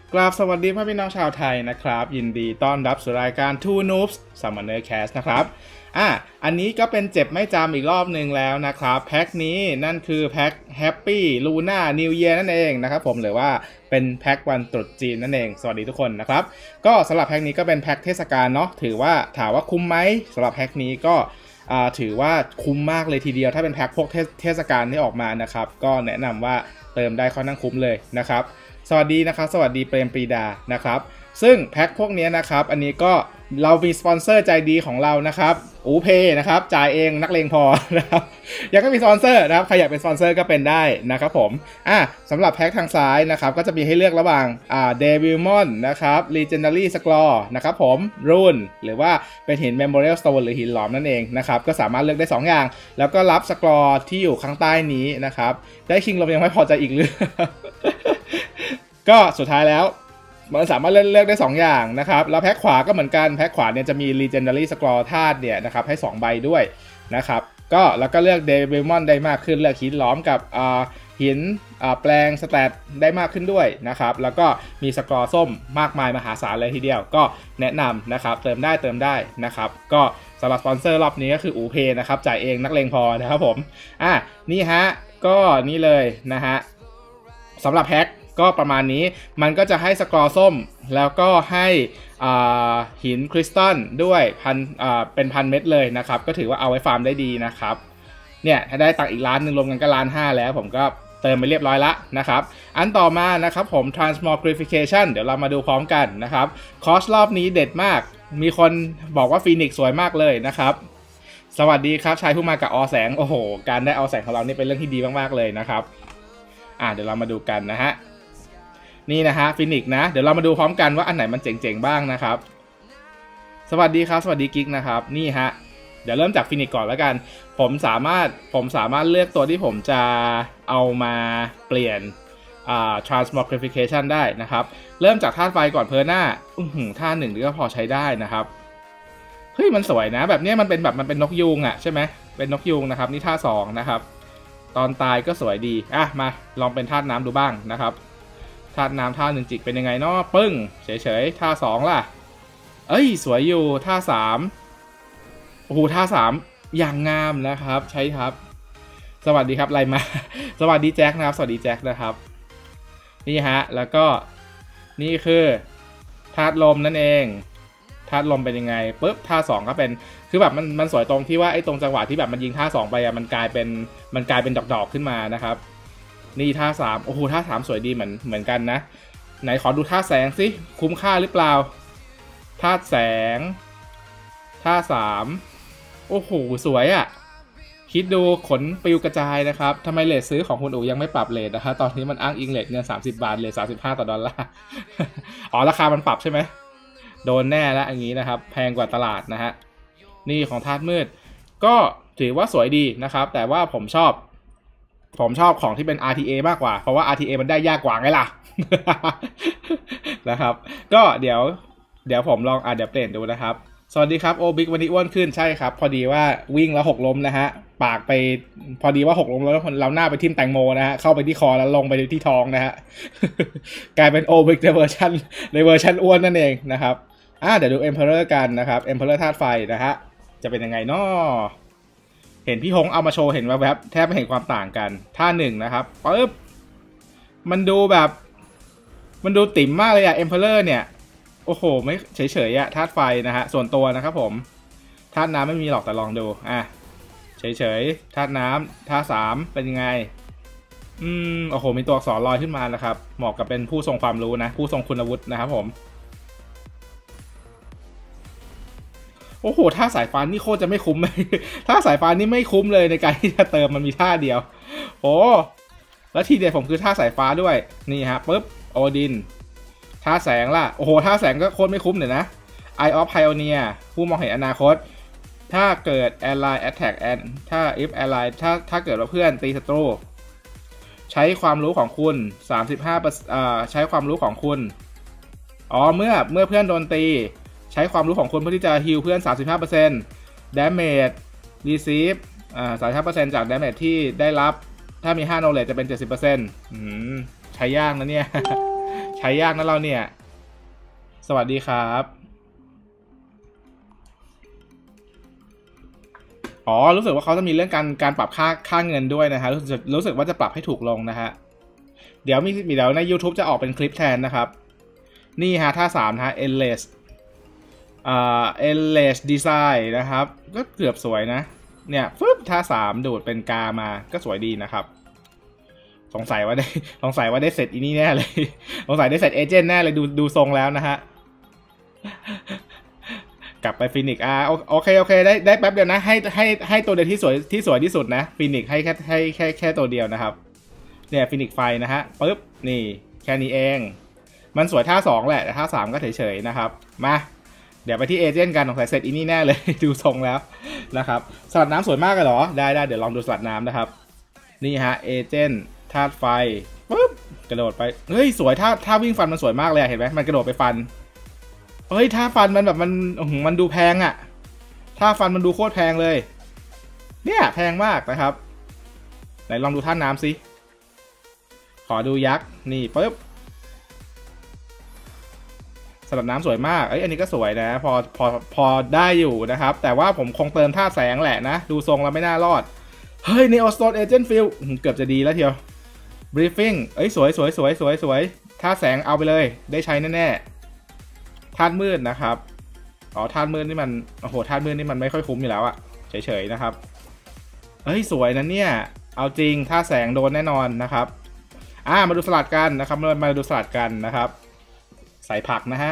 กราบสวัสดีพ่อพี่น้องชาวไทยนะครับยินดีต้อนรับสู่รายการ Two Noobs Summoner Cast นะครับอันนี้ก็เป็นเจ็บไม่จำอีกรอบหนึ่งแล้วนะครับแพ็คนี้นั่นคือแพ็ค Happy Luna New Year นั่นเองนะครับผมหรือว่าเป็นแพ็ควันตรุษจีนนั่นเองสวัสดีทุกคนนะครับก็สำหรับแพ็คนี้ก็เป็นแพ็คเทศกาลเนาะถือว่าถามว่าคุ้มไหมสำหรับแพ็คนี้ก็ถือว่าคุ้มมากเลยทีเดียวถ้าเป็นแพ็คพวกเทศกาลที่ออกมานะครับก็แนะนำว่าเติมได้ค่อนข้างคุ้มเลยนะครับสวัสดีนะครับสวัสดีเปรมปรีดานะครับซึ่งแพ็คพวกนี้นะครับอันนี้ก็เรามีสปอนเซอร์ใจดีของเรานะครับอูเพย์นะครับจ่ายเองนักเลงพอนะครับยังก็มีสปอนเซอร์นะครับใครอยากเป็นสปอนเซอร์ก็เป็นได้นะครับผมสำหรับแพ็คทางซ้ายนะครับก็จะมีให้เลือกระหว่างเดวิลมอนนะครับ Legendary Scroll นะครับผมรูนหรือว่าเป็นหิน Memorial Stone หรือหินหลอมนั่นเองนะครับก็สามารถเลือกได้2อย่างแล้วก็รับสกรอที่อยู่ข้างใต้นี้นะครับได้คิงลมยังไม่พอใจอีกหรือ ก็สุดท้ายแล้วมันสามารถเลือกได้2อย่างนะครับแล้วแพ็คขวาก็เหมือนกันแพ็คขวาเนี่ยจะมี Legendary Scroll ธาตุเนี่ยนะครับให้2ใบด้วยนะครับก็แล้วก็เลือกเดวิลมอนได้มากขึ้นเลือกหินหลอมกับหินแปลงสแตทได้มากขึ้นด้วยนะครับแล้วก็มีสกอร์ส้มมากมายมหาศาลเลยทีเดียวก็แนะนำนะครับเติมได้นะครับก็สำหรับสปอนเซอร์รอบนี้ก็คืออูเพนะครับจ่ายเองนักเลงพอนะครับผมนี่ฮะก็นี่เลยนะฮะสำหรับแพ็คก็ประมาณนี้มันก็จะให้สกอร์ส้มแล้วก็ให้หินคริสตัลด้วยเป็นพันเม็ดเลยนะครับก็ถือว่าเอาไว้ฟาร์มได้ดีนะครับเนี่ยถ้าได้ตังค์อีกล้านหนึ่งรวมกันก็1,500,000แล้วผมก็เติมไปเรียบร้อยละนะครับอันต่อมานะครับผม Transmogrification เดี๋ยวเรามาดูพร้อมกันนะครับคอสรอบนี้เด็ดมากมีคนบอกว่าฟีนิกซ์สวยมากเลยนะครับสวัสดีครับชายผู้มากับอแสงโอ้โหการได้อแสงของเรานี่เป็นเรื่องที่ดีมากๆเลยนะครับเดี๋ยวเรามาดูกันนะฮะนี่นะฮะฟินิกนะเดี๋ยวเรามาดูพร้อมกันว่าอันไหนมันเจ๋งๆบ้างนะครับสวัสดีครับสวัสดีกิ๊กนะครับนี่ฮะเดี๋ยวเริ่มจากฟินิกก่อนแล้วกันผมสามารถเลือกตัวที่ผมจะเอามาเปลี่ยนtransmogrification ได้นะครับเริ่มจากธาตุไฟก่อนเพอร์หน้าธาตุ1นี่ก็พอใช้ได้นะครับเฮ้ยมันสวยนะแบบนี้มันเป็นนกยูงใช่ไหมเป็นนกยูงนะครับนี่ธาตุ2นะครับตอนตายก็สวยดีมาลองเป็นธาตุน้ำดูบ้างนะครับธาตุน้ำธาตุ1จิกเป็นยังไงเนาะปึ้งเฉยๆธาตุ2ล่ะเอ้ยสวยอยู่ธาตุ3โอ้โหธาตุ3อย่างงามนะครับใช่ครับสวัสดีครับไลมาสวัสดีแจ็คนะครับสวัสดีแจ็คนะครับนี่ฮะแล้วก็นี่คือธาตุลมนั่นเองธาตุลมเป็นยังไงปุ๊บธาตุ2ก็เป็นคือแบบมันสวยตรงที่ว่าไอ้ตรงจังหวะที่แบบมันยิงธาตุ2ไปมันกลายเป็นดอกๆขึ้นมานะครับนี่ท่า3โอ้โหท่า3สวยดีเหมือนกันนะไหนขอดูท่าแสงสิคุ้มค่าหรือเปล่าท่าแสงท่า3โอ้โหสวยคิดดูขนปลิวกระจายนะครับทำไมเรทซื้อของคุณอู๋ยังไม่ปรับเรทนะฮะตอนนี้มันอ้างอิงเรทเงิน30 บาทเรท35 ต่อดอลลาร์ราคามันปรับใช่ไหมโดนแน่แล้วอย่างนี้นะครับแพงกว่าตลาดนะฮะนี่ของธาตุมืดก็ถือว่าสวยดีนะครับแต่ว่าผมชอบของที่เป็น RTA มากกว่าเพราะว่า RTA มันได้ยากกว่าไงล่ะ นะครับก็เดี๋ยวผมลองเดี๋ยวเปลี่ยนดูนะครับสวัสดีครับโอบิ๊กวันนี้อ้วนขึ้นใช่ครับพอดีว่าวิ่งแล้วหกล้มนะฮะปากไปพอดีว่าหกล้มแล้วเราหน้าไปทิ่มแตงโมนะฮะเข้าไปที่คอแล้วลงไปที่ท้องนะฮะ กลายเป็นโอบิ๊กในเวอร์ชันอ้วนนั่นเองนะครับเดี๋ยวดู Emperor กันนะครับ Emperor ธาตุไฟนะฮะจะเป็นยังไงเนาะเห็นพี่ฮงเอามาโชว์เห็นแวบๆแทบไม่เห็นความต่างกันท่า1นะครับปึ๊บมันดูติ่มมากเลยEmperor เนี่ยโอ้โหไม่เฉยๆธาตุไฟนะฮะส่วนตัวนะครับผมธาตุน้ำไม่มีหรอกแต่ลองดูเฉยๆธาตุน้ำธาตุ3เป็นยังไงโอ้โหมีตัวอักษรลอยขึ้นมานะครับเหมาะกับเป็นผู้ทรงความรู้นะผู้ทรงคุณวุฒินะครับผมโอ้โหท่าสายฟ้านี่โคตรจะไม่คุ้มเลยท่าสายฟ้านี่ไม่คุ้มเลยในการที่จะเติมมันมีท่าเดียวโอ้แล้วทีเดียวผมคือท่าสายฟ้าด้วยนี่ฮะปึ๊บโอดินท่าแสงล่ะโอ้โหท่าแสงก็โคตรไม่คุ้มเลยนะ Eye of Pioneer ผู้มองเห็นอนาคตถ้าเกิด Ally Attack and ถ้า if Ally ถ้าเกิดว่าเพื่อนตีศัตรูใช้ความรู้ของคุณ35ใช้ความรู้ของคุณเมื่อเพื่อนโดนตีใช้ความรู้ของคุณเพื่อที่จะฮีลเพื่อน 35% damage receive35% จาก damage ที่ได้รับถ้ามี5 knowledge จะเป็น 70% ใช้ยากนะเนี่ยใช้ยากนะเราเนี่ยสวัสดีครับอ๋อรู้สึกว่าเขาจะมีเรื่องการปรับค่าเงินด้วยนะฮะรู้สึกว่าจะปรับให้ถูกลงนะฮะเดี๋ยวใน YouTube จะออกเป็นคลิปแทนนะครับนี่ฮะท่า3นะฮะ endless endless design นะครับก็เกือบสวยนะเนี่ยฟึบท่า3ดูดเป็นกามาก็สวยดีนะครับสงสัยว่าได้เสร็จอีนี่แน่เลยสงสัยได้เสร็จเอเจนต์แน่เลยดูทรงแล้วนะฮะกลับไปฟินิกโอเคได้แป๊บเดียวนะให้ตัวเดียวที่สวยที่สุดนะฟินิกให้แค่ตัวเดียวนะครับเนี่ยฟินิกไฟนะฮะปึ๊บนี่แค่นี้เองมันสวยท่า2แหละแต่ท่า3ก็เฉยๆนะครับมาเดี๋ยวไปที่เอเจนต์กันสงสัยเสร็จอีนี่แน่เลยดูทรงแล้วนะครับสลัดน้ำสวยมากเลยเหรอได้เดี๋ยวลองดูสลัดน้ำนะครับนี่ฮะเอเจนต์ธาตุไฟปึ๊บกระโดดไปเฮ้ยสวยท่าวิ่งฟันมันสวยมากเลยเห็นไหมมันกระโดดไปฟันเฮ้ยท่าฟันมันแบบมันดูแพงอะท่าฟันมันดูโคตรแพงเลยเนี่ยแพงมากนะครับไหนลองดูท่าน้ำสิขอดูยักษ์นี่ปึ๊บสลัดน้ำสวยมากอันนี้ก็สวยนะพอได้อยู่นะครับแต่ว่าผมคงเติมท่าแสงแหละนะดูทรงแล้วไม่น่ารอดเฮ้ยในออสโตนเอเจนต์ฟิลเกือบจะดีแล้วเทียวบรีฟิ้งสวยท่าแสงเอาไปเลยได้ใช้แน่ๆธาตุมืดนะครับอ๋อธาตุมืดนี่มันโอ้โหธาตุมืดนี่มันไม่ค่อยคุ้มอยู่แล้วอะเฉยๆนะครับสวยนะเนี่ยเอาจริงท่าแสงโดนแน่นอนนะครับมาดูสลัดกันนะครับมาดูสลัดกันนะครับใส่ผักนะฮะ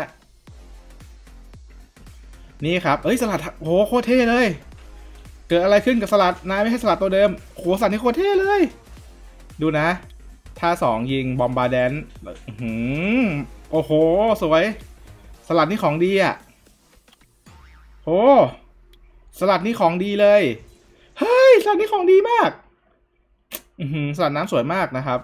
นี่ครับสลัดโอ้โหโคตรเท่เลยเกิดอะไรขึ้นกับสลัดนายไม่ให้สลัดตัวเดิมโหสลัดนี่โคตรเท่เลยดูนะท่า2ยิงบอมบาแดนโอ้โหสวยสลัดนี่ของดีอ่ะโอ้สลัดนี่ของดีเลยเฮ้ยสลัดนี่ของดีมากสลัดน้ำสวยมากนะครับ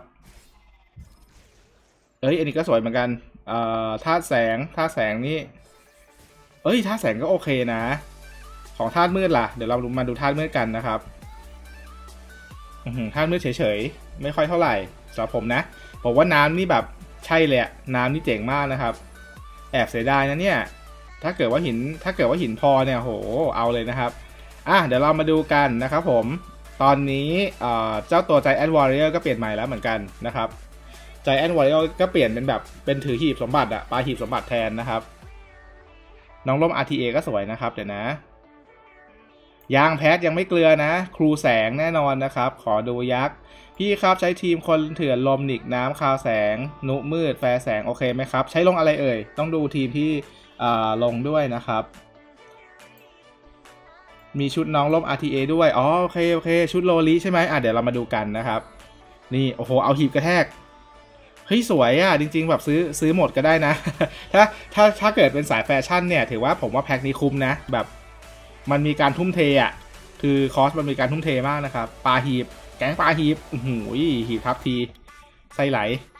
อันนี้ก็สวยเหมือนกันธาตุแสงนี่ธาตุแสงก็โอเคนะของธาตุมืดล่ะเดี๋ยวเรามาดูธาตุมืดกันนะครับธาตุมืดเฉยๆไม่ค่อยเท่าไหร่สำหรับผมนะบอกว่าน้ำนี่แบบใช่เลยน้ำนี่เจ๋งมากนะครับแอบเสียดายนะเนี่ยถ้าเกิดว่าหินพอเนี่ยโหเอาเลยนะครับเดี๋ยวเรามาดูกันนะครับผมตอนนี้เจ้าตัว Giant Warrior ก็เปลี่ยนใหม่แล้วเหมือนกันนะครับ Giant Warrior ก็เปลี่ยนเป็นแบบเป็นถือหีบสมบัติปาหีบสมบัติแทนนะครับน้องร่ม RTA ก็สวยนะครับเดี๋ยวนะยางแพทยังไม่เกลือนะครูแสงแน่นอนนะครับขอดูยักษ์พี่ครับใช้ทีมคนเถื่อนลมหนิกน้ำคาวแสงนุมืดแฟร์แสงโอเคไหมครับใช้ลงอะไรเอ่ยต้องดูทีมที่ลงด้วยนะครับมีชุดน้องร่ม RTA ด้วยโอเคชุดโลลิใช่ไหมเดี๋ยวเรามาดูกันนะครับนี่โอ้โหเอาหีบกระแทกเฮ้ยสวยจริงๆแบบซื้อหมดก็ได้นะถ้าเกิดเป็นสายแฟชั่นเนี่ยถือว่าผมว่าแพ็คนี้คุ้มนะแบบมันมีการทุ่มเทคือคอสมันมีการทุ่มเทมากนะครับปลาหีบแก๊งปลาหีบหีบทับทีไส้ไหล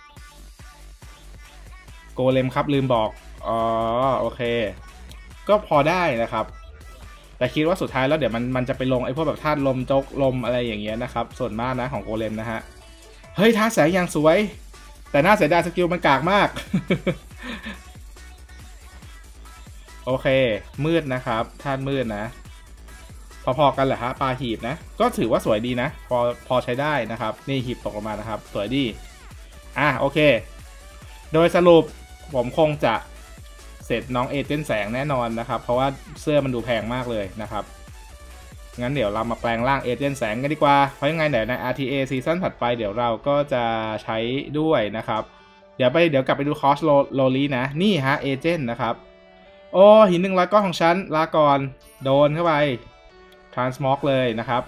โกเลมครับลืมบอกโอเคก็พอได้นะครับแต่คิดว่าสุดท้ายแล้วเดี๋ยวมันจะไปลงไอ้พวกแบบธาตุลมจกลมอะไรอย่างเงี้ยนะครับส่วนมากนะของโกเลมนะฮะเฮ้ยท่าแสงยังสวยแต่น่าเสียดายสกิลมันกากมากโอเคมืดนะครับธาตุมืดนะพอๆกันแหละฮะปลาหีบนะก็ถือว่าสวยดีนะพอใช้ได้นะครับนี่หีบตกลงมานะครับสวยดีโอเคโดยสรุปผมคงจะเสร็จน้องเอเจนต์แสงแน่นอนนะครับเพราะว่าเสื้อมันดูแพงมากเลยนะครับงั้นเดี๋ยวเรามาแปลงร่างเอเจนต์แสงกันดีกว่าเพราะยังไงเดี๋ยวใน RTA ซีซั่นถัดไปเดี๋ยวเราก็จะใช้ด้วยนะครับเดี๋ยวกลับไปดูคอสโลลีนะนี่ฮะเอเจนต์นะครับโอ้หิน100 ก้อนของฉันลาก่อนโดนเข้าไปทรานสมอกเลยนะครับ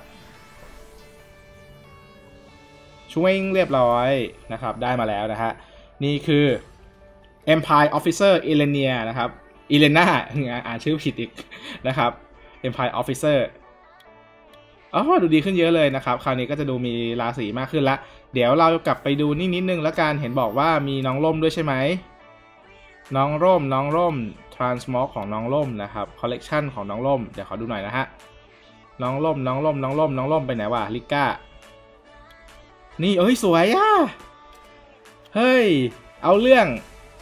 ช่วยเรียบร้อยนะครับได้มาแล้วนะฮะนี่คือ Empire Officer Elenia นะครับ Elena อ่านชื่อผิดอีกนะครับ Empire Officer ดูดีขึ้นเยอะเลยนะครับคราวนี้ก็จะดูมีราศีมากขึ้นละเดี๋ยวเรากลับไปดูนิดนึงแล้วกันเห็นบอกว่ามีน้องร่มด้วยใช่ไหมน้องร่ม Transmog ของน้องร่มนะครับ Collection ของน้องร่มเดี๋ยวขอดูหน่อยนะฮะน้องร่มไปไหนวะลิก้านี่สวยเฮ้ยเอาเรื่อง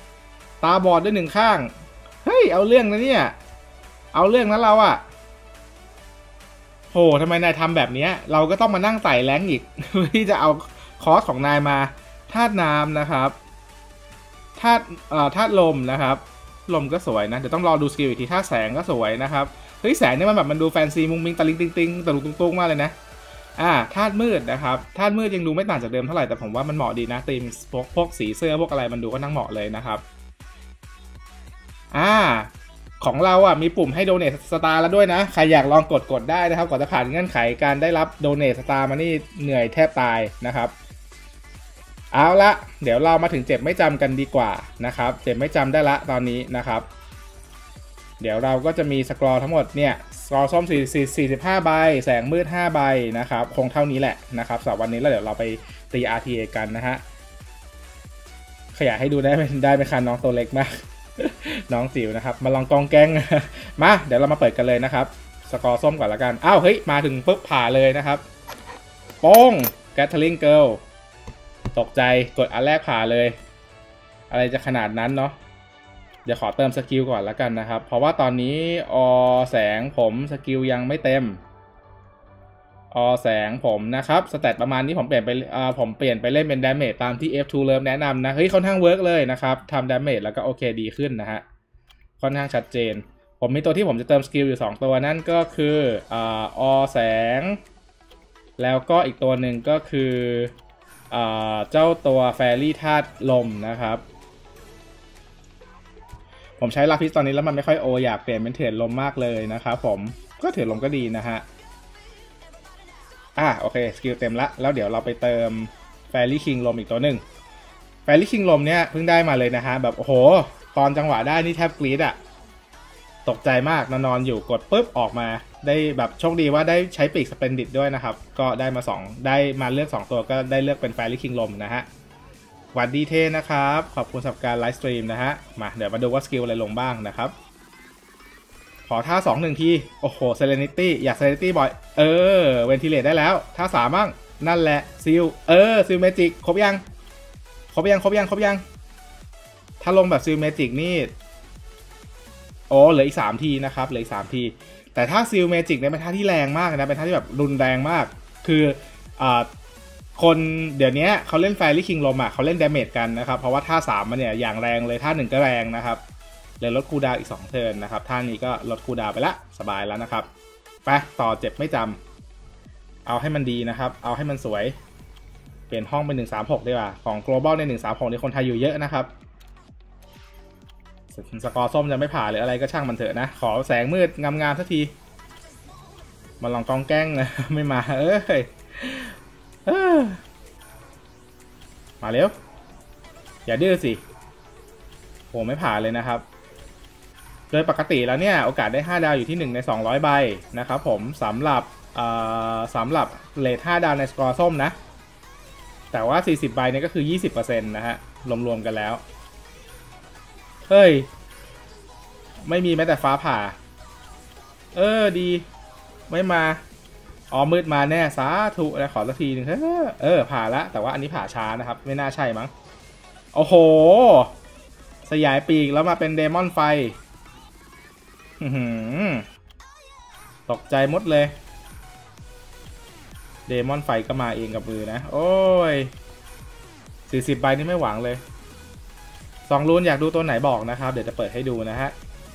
ตาบอดด้วยหนึ่งข้างเฮ้ยเอาเรื่องนะเนี่ยเอาเรื่องนะเราอะโหทำไมนายทำแบบนี้เราก็ต้องมานั่งไต่แรงอีก ที่จะเอาคอร์สของนายมาธาตุน้ำนะครับธาตุลมนะครับลมก็สวยนะเดี๋ยวต้องรอดูสกิลอีกทีธาตุแสงก็สวยนะครับเฮ้ยแสงเนี่ยมันแบบมันดูแฟนซีมุ้งมิ้งตะลิงติงตะลุกตุ้งมากเลยนะธาตุมืดนะครับธาตุมืดยังดูไม่ต่างจากเดิมเท่าไหร่แต่ผมว่ามันเหมาะดีนะธีมพวกสีเสื้อพวกอะไรมันดูก็นั่งเหมาะเลยนะครับของเรามีปุ่มให้ Donate Star แล้วด้วยนะใครอยากลองกดได้นะครับก่อนจะผ่านเงื่อนไขการได้รับ Donate Star มานี่เหนื่อยแทบตายนะครับเอาละเดี๋ยวเรามาถึงเจ็บไม่จำกันดีกว่านะครับเจ็บไม่จำได้ละตอนนี้นะครับเดี๋ยวเราก็จะมีสกอร์ทั้งหมดเนี่ยสกอร์ส้ม45ใบแสงมืด5ใบนะครับคงเท่านี้แหละนะครับสำหรับวันนี้แล้วเดี๋ยวเราไปตี RTA กันนะฮะขยายให้ดูได้ไหมคะน้องตัวเล็กมากน้องจิ๋วนะครับมาลองกองแกงมาเดี๋ยวเรามาเปิดกันเลยนะครับสกอร์ส้มก่อนละกันอ้าวเฮ้ยมาถึงปุ๊บผ่าเลยนะครับโป้งแกทเทอริงเกิลตกใจกดอันแรกผ่าเลยอะไรจะขนาดนั้นเนาะเดี๋ยวขอเติมสกิลก่อนละกันนะครับเพราะว่าตอนนี้แสงผมสกิลยังไม่เต็มแสงผมนะครับสเตตประมาณนี้ผมเปลี่ยนไปเล่นเป็นดาเมจตามที่ F2 เริ่มแนะนำนะเฮ้ยค่อนข้างเวิร์กเลยนะครับทำดาเมจแล้วก็โอเคดีขึ้นนะฮะค่อนข้างชัดเจนผมมีตัวที่ผมจะเติมสกิลอยู่2ตัวนั่นก็คือแสงแล้วก็อีกตัวหนึ่งก็คือเจ้าตัวแฟรี่ธาตุลมนะครับผมใช้ลาพิสตอนนี้แล้วมันไม่ค่อยอยากเปลี่ยนเป็นเถื่อนลมมากเลยนะครับผมก็เถื่อนลมก็ดีนะฮะโอเคสกิลเต็มละแล้วเดี๋ยวเราไปเติมแฟรี่คิงลมอีกตัวหนึ่งแฟรี่คิงลมเนี่ยเพิ่งได้มาเลยนะฮะแบบโอ้โหตอนจังหวะได้นี่แทบกรี๊ดตกใจมากนอนอยู่กดปุ๊บออกมาได้แบบโชคดีว่าได้ใช้ปีกสเปนดิตด้วยนะครับก็ได้มาเลือก2ตัวก็ได้เลือกเป็นแฟรี่คิงลมนะฮะหวัดดีเทนะครับขอบคุณสำหรับการไลฟ์สตรีมนะฮะมาเดี๋ยวมาดูว่าสกิลอะไรลงบ้างนะครับขอท่า2 1ทีโอ้โหเซเลนิตี้อยากเซเลนิตี้บ่อยเวนทิเลตได้แล้วท่า3บ้างนั่นแหละซิลซิลเมจิกครบยังถ้าลงแบบซิลเมจิกนี่เหลืออีก3ทีนะครับเหลืออีก3ทีแต่ถ้าซิลเมจิกเนี่ยเป็นท่าที่แรงมากนะเป็นท่าที่แบบรุนแรงมากคือคนเดี๋ยวนี้เขาเล่นแฟรี่คิงลมเขาเล่นดาเมจกันนะครับเพราะว่าท่า3มันเนี่ยอย่างแรงเลยท่า1ก็แรงนะครับเลยลดคูลดาวน์อีก2เทิร์นนะครับท่านี้ก็ลดคูลดาวน์ไปละสบายแล้วนะครับไปต่อเจ็บไม่จำเอาให้มันดีนะครับเอาให้มันสวยเปลี่ยนห้องเป็น136ดีกว่าของ global ใน136นี่คนไทยอยู่เยอะนะครับสกอร์ส้มจะไม่ผ่าหรืออะไรก็ช่างมันเถอะนะขอแสงมืดงามๆสักทีมาลองกองแกล้งนะไม่มามาเร็วอย่าดื้อสิโหไม่ผ่าเลยนะครับโดยปกติแล้วเนี่ยโอกาสได้5ดาวอยู่ที่1ใน200ใบนะครับผมสำหรับเรท5ดาวในสกอร์ส้มนะแต่ว่า40ใบเนี่ยก็คือ 20% นะฮะรวมๆกันแล้วเฮ้ยไม่มีแม้แต่ฟ้าผ่าดีไม่มามืดมาแน่สาธุนะขอสักทีนึงผ่าละแต่ว่าอันนี้ผ่าช้านะครับไม่น่าใช่มั้งโอ้โหสยายปีกแล้วมาเป็นเดมอนไฟตกใจหมดเลยเดมอนไฟก็มาเองกับมือนะโอ้ย40ใบนี่ไม่หวังเลย2รูนอยากดูตัวไหนบอกนะครับเดี๋ยวจะเปิดให้ดูนะฮะ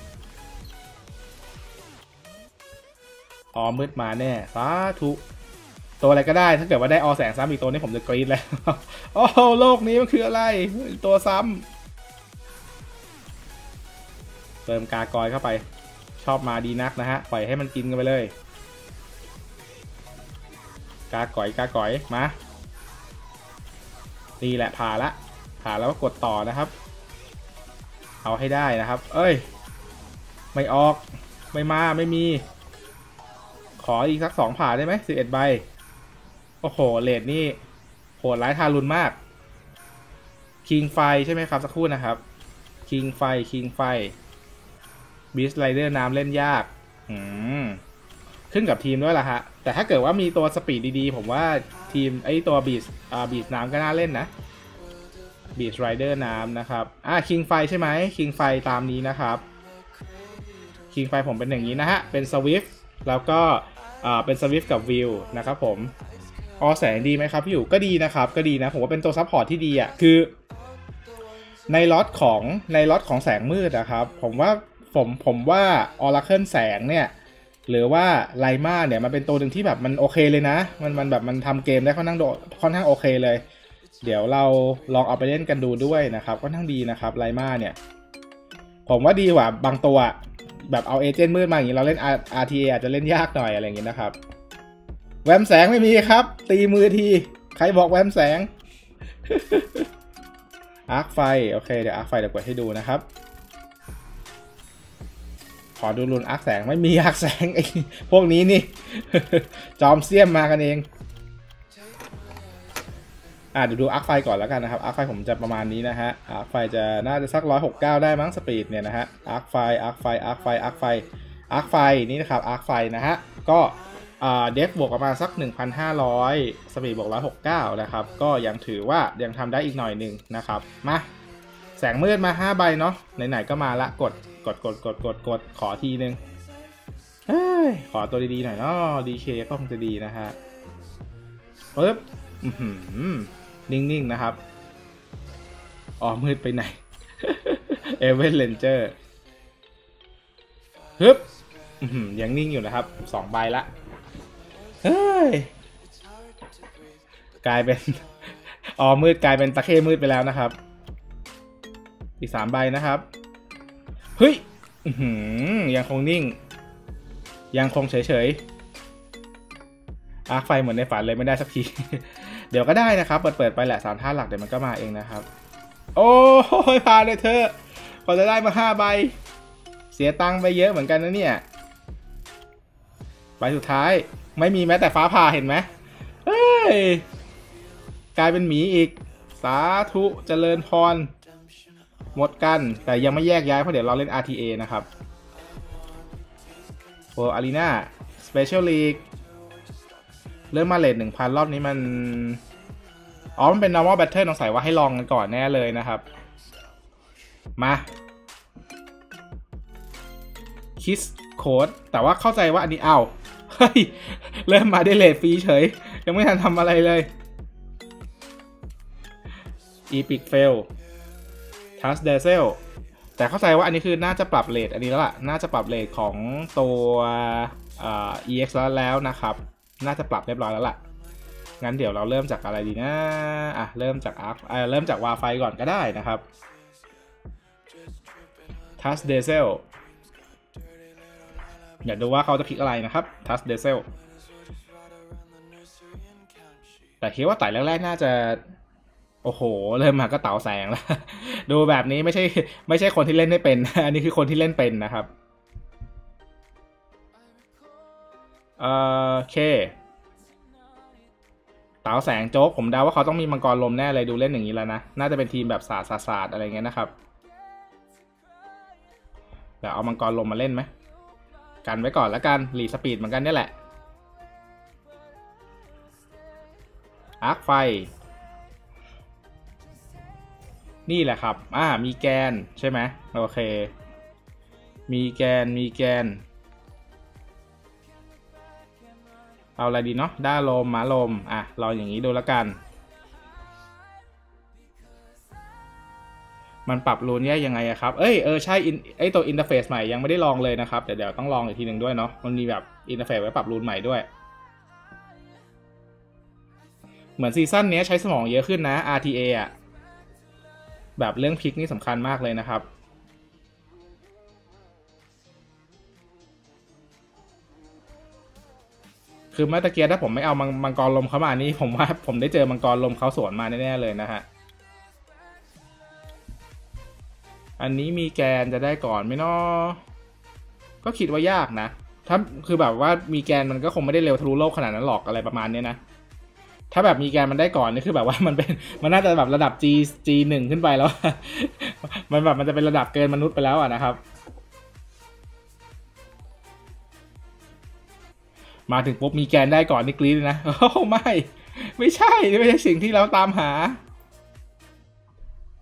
มืดมาแน่สาธุตัวอะไรก็ได้ถ้าเกิดว่าได้แสงซ้ำอีกตัวนี้ผมจะกรี๊ดแล้วโอ้โลกนี้มันคืออะไรตัวซ้ำเติมกากอยเข้าไปชอบมาดีนักนะฮะปล่อยให้มันกินกันไปเลยกาก๋อยมานี่แหละผ่าแล้วก็กดต่อนะครับเอาให้ได้นะครับไม่ออกไม่มีขออีกสัก2ผ่าได้ไหม11ใบโอ้โหเลดนี่โหดร้ายทารุณมากคิงไฟใช่ไหมครับสักครู่นะครับคิงไฟบีสไลเดอร์น้ำเล่นยากขึ้นกับทีมด้วยล่ะฮะแต่ถ้าเกิดว่ามีตัวสปีดดีๆผมว่าทีมตัวบีสน้ำก็น่าเล่นนะบีชไรเดอร์น้ำนะครับคิงไฟใช่ไหมคิงไฟตามนี้นะครับคิงไฟผมเป็นอย่างนี้นะฮะเป็นสวิฟต์แล้วก็เป็นสวิฟต์กับวิวนะครับผมแสงดีไหมครับพี่อยู่ก็ดีนะครับก็ดีนะผมว่าเป็นตัวซัพพอร์ตที่ดีคือในล็อตของแสงมืดนะครับผมว่าออราเคิลแสงเนี่ยหรือว่าไลมาเนี่ยมันเป็นตัวหนึ่งที่แบบมันโอเคเลยนะมันแบบมันทำเกมได้ค่อนข้างโอเคเลยเดี๋ยวเราลองเอาไปเล่นกันดูด้วยนะครับค่อนข้างดีนะครับไลมาเนี่ยผมว่าดีกว่าบางตัวแบบเอาเอเจนต์มืดมาอย่างนี้เราเล่น RTA อาจจะเล่นยากหน่อยอะไรอย่างนี้นะครับแวมแสงไม่มีครับตีมือทีใครบอกแวมแสง อาร์คไฟโอเคเดี๋ยวอาร์คไฟเดี๋ยวกดให้ดูนะครับขอดูรุนอาร์คแสงไม่มีอาร์คแสงไอ้พวกนี้นี่ จอมเสี้ยมมากันเองเดี๋ยวดูอาร์คไฟก่อนแล้วกันนะครับอาร์คไฟผมจะประมาณนี้นะฮะอาร์คไฟจะน่าจะสัก169ได้มั้งสปีดเนี่ยนะฮะอาร์คไฟนี่นะครับอาร์คไฟนะฮะก็เดฟบวกประมาณสัก 1,500 สปีดบวก169นะครับก็ยังถือว่ายังทำได้อีกหน่อยหนึ่งนะครับมาแสงมืดมา5ใบเนาะไหนๆก็มาละกดขอทีนึงขอตัวดีๆหน่อยเนาะ DK ก็คงจะดีนะฮะปึ๊บนิ่งๆนะครับมืดไปไหน เอเวนเรนเจอร์ฮึบยังนิ่งอยู่นะครับ2ใบละกลายเป็นมืดกลายเป็นตะเข้มืดไปแล้วนะครับอีก3ใบนะครับเฮ้ยยังคงนิ่งยังคงเฉยอาร์คไฟเหมือนในฝันเลยไม่ได้สักที เดี๋ยวก็ได้นะครับเปิดไปแหละ3ท่าหลักเดี๋ยวมันก็มาเองนะครับโอ้ยพาเลยเธอพอจะได้มา5ใบเสียตังค์ไปเยอะเหมือนกันนะเนี่ยใบสุดท้ายไม่มีแม้แต่ฟ้าผ่าเห็นไหมเฮ้ยกลายเป็นหมีอีกสาธุเจริญพรหมดกันแต่ยังไม่แยกย้ายเพราะเดี๋ยวเราเล่น RTA นะครับโอ้อารีนาสเปเชียลลีกเริ่มมาเลท 1,000 รอบนี้มันมันเป็น normal battle ต้องใส่ว่าให้ลองกันก่อนแน่เลยนะครับมาคิสโค้ดแต่ว่าเข้าใจว่าอันนี้เฮ้ยเริ่มมาได้เลทฟรีเฉยยังไม่ทันทำอะไรเลย Epic Fail Touch Dazzle แต่เข้าใจว่าอันนี้คือน่าจะปรับเลทอันนี้แล้วล่ะน่าจะปรับเลทของตัวEX แล้วนะครับน่าจะปรับเรียบร้อยแล้วล่ะงั้นเดี๋ยวเราเริ่มจากอะไรดีนะเริ่มจากเริ่มจากวาไฟก่อนก็ได้นะครับ Touch Dazzle อยากดูว่าเขาจะพลิกอะไรนะครับ Touch Dazzle แต่คิดว่าไต่แรกๆน่าจะโอ้โหเริ่มมาก็เต่าแสงแล้ว ดูแบบนี้ไม่ใช่คนที่เล่นไม่เป็น อันนี้คือคนที่เล่นเป็นนะครับโอเคเต่าแสงโจ๊กผมเดาว่าเขาต้องมีมังกรลมแน่เลยดูเล่นอย่างนี้แล้วนะน่าจะเป็นทีมแบบศาสตร์อะไรเงี้ยนะครับเดี๋ยวเอามังกรลมมาเล่นไหมกันไว้ก่อนแล้วกันรีสปีดเหมือนกันนี่แหละอาร์คไฟนี่แหละครับมีแกนใช่ไหมโอเคมีแกนเอาอะไรดีเนาะด้าลมหมาลมลองอย่างนี้ดูแล้วกันมันปรับรูนแยกยังไงครับใช่ตัวอินเทอร์เฟซใหม่ยังไม่ได้ลองเลยนะครับเดี๋ยวต้องลองอีกทีหนึ่งด้วยเนาะมันมีแบบอินเทอร์เฟซไว้ปรับรูนใหม่ด้วยเหมือนซีซั่นนี้ใช้สมองเยอะขึ้นนะ RTA แบบเรื่องพิกนี่สำคัญมากเลยนะครับคือเมื่อตะเกียถ้าผมไม่เอามังกรลมเข้ามานี่ผมว่าผมได้เจอมังกรลมเขาสวนมาแน่ๆเลยนะฮะอันนี้มีแกนจะได้ก่อนไหมเนาะก็คิดว่ายากนะถ้าคือแบบว่ามีแกนมันก็คงไม่ได้เร็วทะลุโลกขนาดนั้นหรอกอะไรประมาณนี้นะถ้าแบบมีแกนมันได้ก่อนนี่คือแบบว่ามันน่าจะแบบระดับ G1 ขึ้นไปแล้ว มันจะเป็นระดับเกินมนุษย์ไปแล้วนะครับมาถึงปุ๊บมีแกนได้ก่อนนี่กรี๊ดเลยนะไม่ใช่สิ่งที่เราตามหา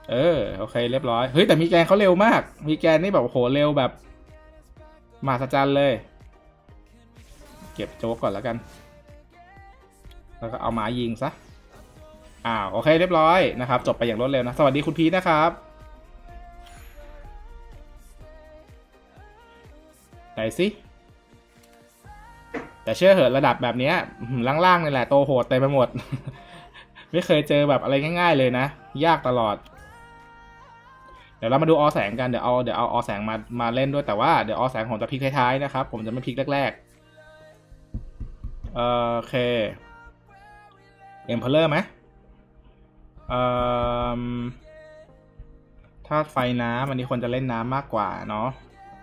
โอเคเรียบร้อยเฮ้ยแต่มีแกนเขาเร็วมากมีแกนนี่แบบโหเร็วแบบมหัศจรรย์เลยเก็บโจ๊กก่อนแล้วกันแล้วก็เอาไม้ยิงซะโอเคเรียบร้อยนะครับจบไปอย่างรวดเร็วนะสวัสดีคุณพีทนะครับไหนสิแต่เชื่อเหอะระดับแบบนี้ล่างๆนี่แหละโตโหดเต็มไปหมด ไม่เคยเจอแบบอะไรง่ายๆเลยนะยากตลอดเดี๋ยวเรามาดูอแสงกันเดี๋ยวเอาอแสงมาเล่นด้วยแต่ว่าเดี๋ยวอแสงผมจะพลิกท้ายๆนะครับผมจะไม่พลิกแรกๆโอเคเอ็มเพลเลอร์ไหมถ้าไฟน้ำอันนี้คนจะเล่นน้ำมากกว่าเนาะ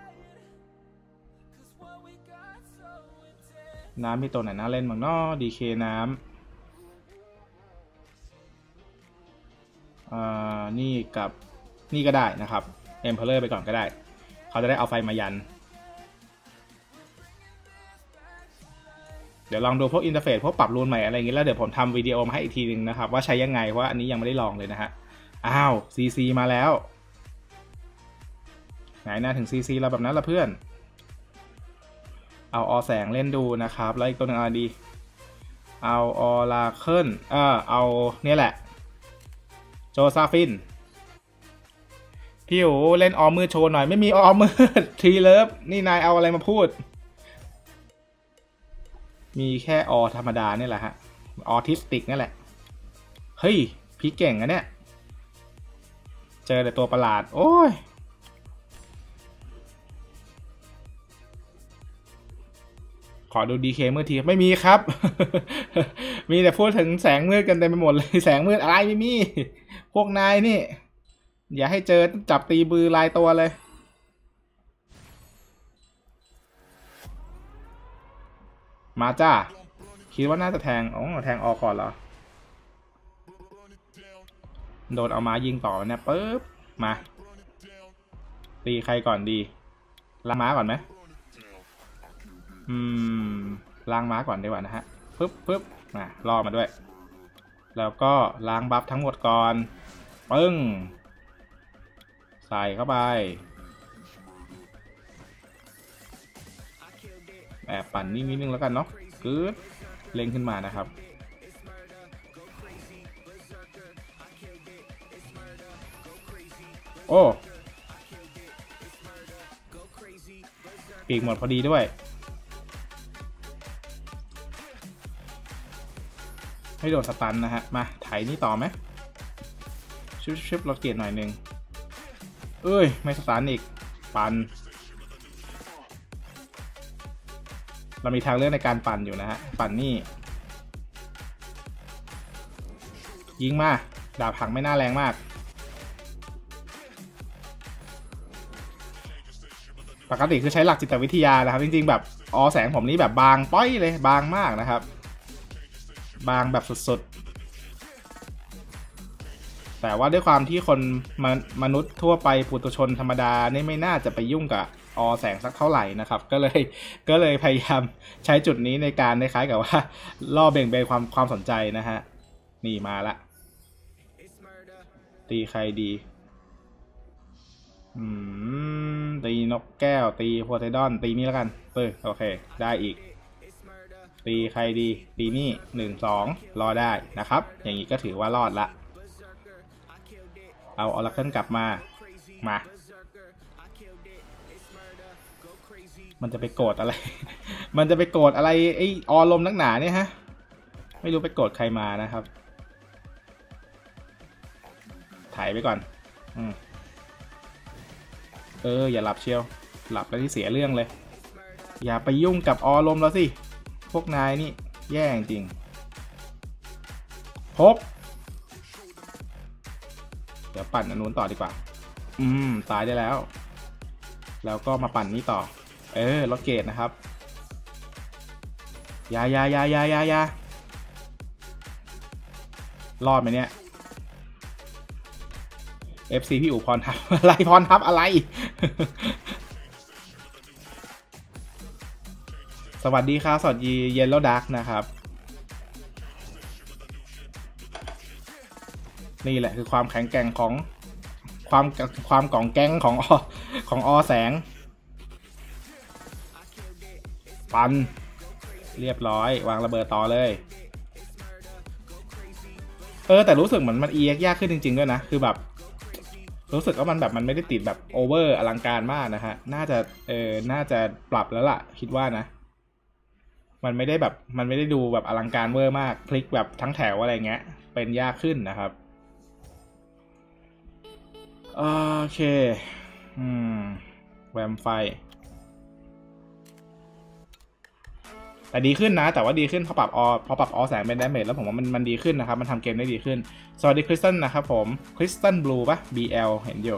น้ำมีตัวไหนน่าเล่นบ้างเนาะดีเคน้ำนี่กับนี่ก็ได้นะครับเอ็มเพลเลอร์ไปก่อนก็ได้เขาจะได้เอาไฟมายันเดี๋ยวลองดูพวกอินเทอร์เฟซพวกปรับรูนใหม่อะไรอย่างงี้แล้วเดี๋ยวผมทำวิดีโอมาให้อีกทีนึงนะครับว่าใช้ยังไงเพราะอันนี้ยังไม่ได้ลองเลยนะฮะCC มาแล้วไหนนะถึง CC เราแบบนั้นละเพื่อนเอาอแสงเล่นดูนะครับแล้วอีกตัวหนึ่งอะไรดีเอาออราเคิลเอาเนี่ยแหละโจซาฟินพี่โอเล่นออมืดโชว์หน่อยไม่มีออมืดทีเลิฟนี่นายเอาอะไรมาพูดมีแค่อธรรมดาเนี่ยแหละฮะออทิสติกนั่นแหละเฮ้ยพี่เก่งอะเนี่ยเจอแต่ตัวประหลาดโอ้ยขอดูดีเคมืดทีไม่มีครับ มีแต่พูดถึงแสงมืดกันเต็มไปหมดเลยแสงมืดอะไรไม่มีพวกนายนี่อย่าให้เจอจับตีบือลายตัวเลยมาจ้าคิดว่าน่าจะแทงแทงออกก่อนเหรอโดนเอามายิงต่อเนี่ยปึ๊บมาตีใครก่อนดีล้างม้าก่อนไหมล้างม้าก่อนดีกว่านะฮะปึ๊บล่อมาด้วยแล้วก็ล้างบัฟทั้งหมดก่อนปึ้งใส่เข้าไปแอบปั่นนิดนึงแล้วกันเนาะกึ๊ดเล็งขึ้นมานะครับโอ้ปีกหมดพอดีด้วยไม่โดนสตันนะฮะมาไถนี่ต่อไหมชิบลดเกียร์หน่อยนึงไม่สตันอีกปั่นเรามีทางเลือกในการปั่นอยู่นะฮะปั่นนี่ยิงมาดาบหักไม่น่าแรงมากปกติคือใช้หลักจิตวิทยานะครับจริงๆแบบแสงผมนี่แบบบางป้อยเลยบางมากนะครับบางแบบสุดๆแต่ว่าด้วยความที่คนมนุษย์ทั่วไปปุถุชนธรรมดานี่ไม่น่าจะไปยุ่งกับแสงสักเท่าไหร่นะครับก็เลยพยายามใช้จุดนี้ในการคล้ายกับว่าล่อเบ่งเบนความสนใจนะฮะนี่มาละตีใครดีตีนกแก้วตีโพไซดอนตีนี่แล้วกันโอเคได้อีกตีใครดีตีนี่1 2รอได้นะครับอย่างนี้ก็ถือว่ารอดละเอาออราเคิลกลับมามันจะไปโกรธอะไร มันจะไปโกรธอะไรไอ้อลมนักหนาเนี่ยฮะไม่รู้ไปโกรธใครมานะครับถ่ายไปก่อนอย่าหลับเชียวหลับแล้วที่เสียเรื่องเลยอย่าไปยุ่งกับอลมแล้วสิพวกนายนี่แย่จริงพบเดี๋ยวปั่นอันนู้นต่อดีกว่าตายได้แล้วก็มาปั่นนี้ต่อลดเกรดนะครับยารอดไหมเนี่ย FC พี่อู๋พรทับอะไรพรทับอะไร สวัสดีครับสวัสดีเยลโล่ดาร์กนะครับนี่แหละคือความแข็งแกร่งของความความกล่องแก๊งของของอแสงปันเรียบร้อยวางระเบิดต่อเลยแต่รู้สึกเหมือนมัน EX ยากขึ้นจริงๆด้วยนะคือแบบรู้สึกว่ามันแบบมันไม่ได้ติดแบบโอเวอร์อลังการมากนะฮะน่าจะปรับแล้วล่ะคิดว่านะมันไม่ได้แบบมันไม่ได้ดูแบบอลังการเวอร์มากคลิกแบบทั้งแถวอะไรเงี้ยเป็นยากขึ้นนะครับโอเคแวมไฟแต่ดีขึ้นนะแต่ว่าดีขึ้นพอปรับแสงเป็นดาเมจแล้วผมว่ามันดีขึ้นนะครับมันทำเกมได้ดีขึ้นสวัสดีคริสตันนะครับผมคริสตันบลูปะ BL เห็นอยู่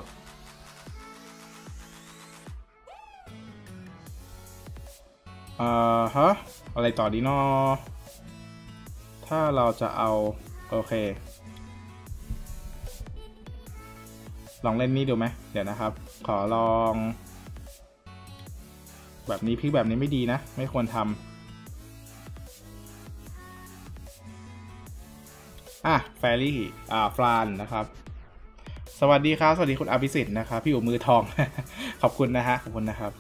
ฮะอะไรต่อดีนอถ้าเราจะเอาโอเคลองเล่นนี่ดูไหมเดี๋ยวนะครับขอลองแบบนี้พลิกแบบนี้ไม่ดีนะไม่ควรทำแฟรี่ฟลานนะครับสวัสดีครับสวัสดีคุณอภิสิทธิ์นะครับพี่อู๋มือทอง ขอบคุณนะฮะขอบคุณนะครับ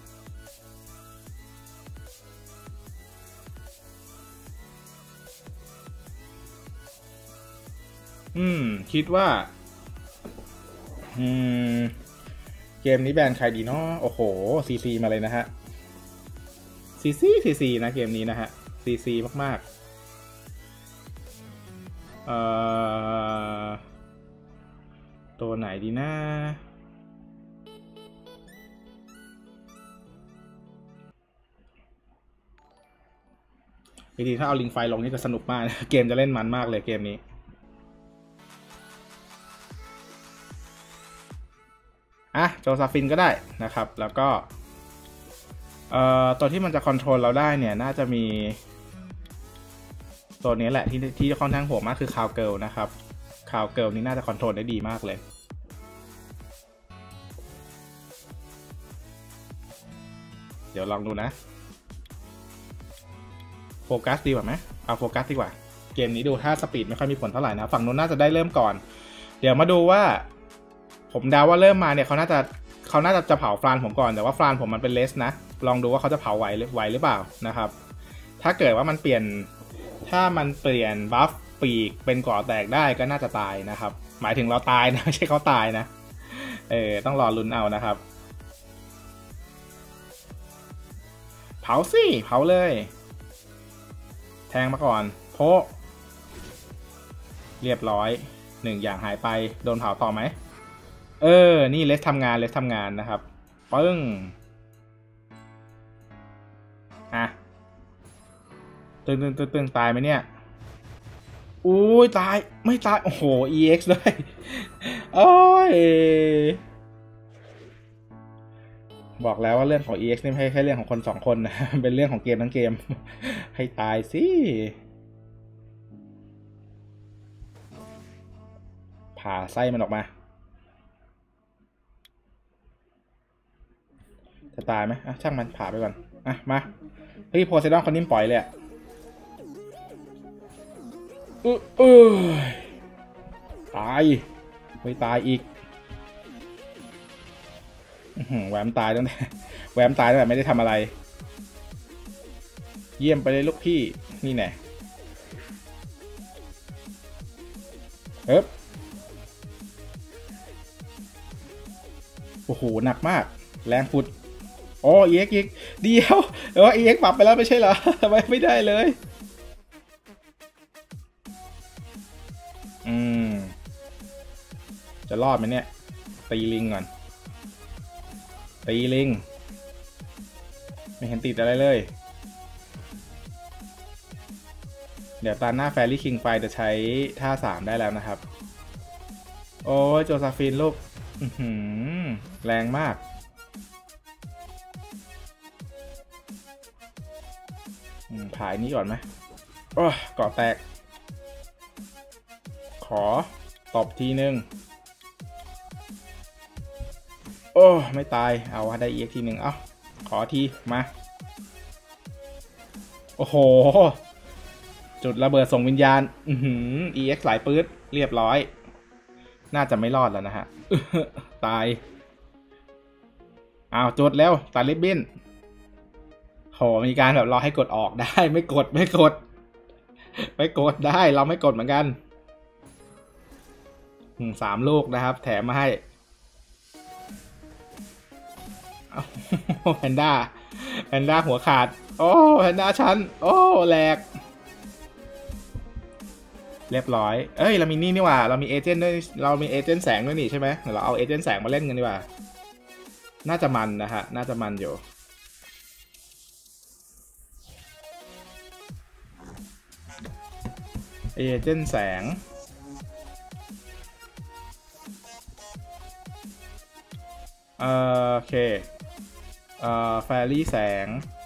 คิดว่าเกมนี้แบนใครดีเนาะโอ้โหซีมาเลยนะฮะซีนะเกมนี้นะฮะซีมากๆตัวไหนดีนะจริงๆถ้าเอาลิงไฟลงนี่จะสนุกมากเกมจะเล่นมันมากเลยเกมนี้โจซาฟินก็ได้นะครับแล้วก็ตัวที่มันจะคอนโทรลเราได้เนี่ยน่าจะมีตัวนี้แหละที่ค่อนข้างห่วงมากคือคาวเกิลนะครับคาวเกิลนี่น่าจะคอนโทรลได้ดีมากเลยเดี๋ยวลองดูนะโฟกัสดีกว่าไหมเอาโฟกัสดีกว่าเกมนี้ดูถ้าสปีดไม่ค่อยมีผลเท่าไหร่นะฝั่งนู้นน่าจะได้เริ่มก่อนเดี๋ยวมาดูว่าผมเดาว่าเริ่มมาเนี่ยเขาน่าจะเผาฟลานผมก่อนแต่ว่าฟลานผมมันเป็นเลสนะลองดูว่าเขาจะเผาไหวหรือเปล่านะครับถ้าเกิดว่ามันเปลี่ยนบัฟปีกเป็นก่อแตกได้ก็น่าจะตายนะครับหมายถึงเราตายนะไม่ใช่เขาตายนะต้องรอลุ้นเอานะครับเผาสิเผาเลยแทงมาก่อนโพเรียบร้อย1อย่างหายไปโดนเผาต่อไหมนี่เลสทำงานนะครับปึ้งตึงตายไหมเนี่ยอุ้ยตายไม่ตายโอ้โห EX ด้วยโอ้ยบอกแล้วว่าเรื่องของ EX นี่ไม่ใช่แค่เรื่องของคน2คนนะเป็นเรื่องของเกมทั้งเกมให้ตายสิผ่าไส้มันออกมาจะตายไหมช่างมันผ่าไปก่อนมาเฮ้ยโพไซดอนคนนิ่มปล่อยเลยตายไม่ตายอีกแหวมตายตั้งแต่ไม่ได้ทำอะไรเยี่ยมไปเลยลูกพี่นี่แน่โอ้โหหนักมากแรงพุดโอ้เอ็กเดียวเอ็กปรับไปแล้วไม่ใช่เหรอทำไมไม่ได้เลยจะรอดไหมเนี่ยตีลิงก่อนตีลิงไม่เห็นติดอะไรเลยเดี๋ยวตาหน้าแฟรี่คิงไฟจะใช้ท่า3ได้แล้วนะครับโอ้ยโจซาฟินลูกแรงมากผายนี้ก่อนไหมโอ้เกาะแตกขอตบทีนึงโอ้ไม่ตายเอาได้อีกทีหนึ่งขอทีมาโอ้โหจุดระเบิดส่งวิญญาณEX หลายปื๊ดเรียบร้อยน่าจะไม่รอดแล้วนะฮะตายอ้าวจุดเร็วตัดริบบิ้นโหมีการแบบรอให้กดออกได้ไม่กดได้เราไม่กดเหมือนกัน3 ลูกนะครับแถมมาให้แพนด้าหัวขาดโอ้แพนด้าฉันโอ้แหลกเรียบร้อยเอ้ยเรามีนี่ว่าเรามีเอเจนต์ด้วยเรามีเอเจนต์แสงด้วยนี่ใช่ไหมเดี๋ยวเราเอาเอเจนต์แสงมาเล่นกันดีกว่าน่าจะมันนะฮะน่าจะมันอยู่เอเจนต์แสงโอเคแฟรี่แสง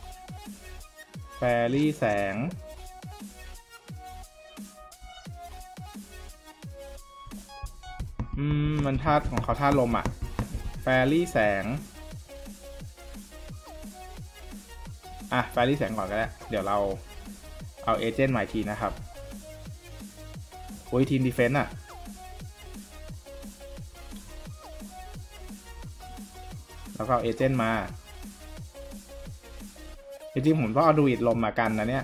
มันธาตุของเขาธาตุลมอ่ะแฟรี่แสงแฟรี่แสงก่อนก็ได้เดี๋ยวเราเอาเอเจนต์ใหม่ทีนะครับโอ้ยทีมดีเฟนส์อ่ะแล้วก็เอาเอเจนต์มาจริงๆผมต้องเอาดูอิดลมมากันนะเนี่ย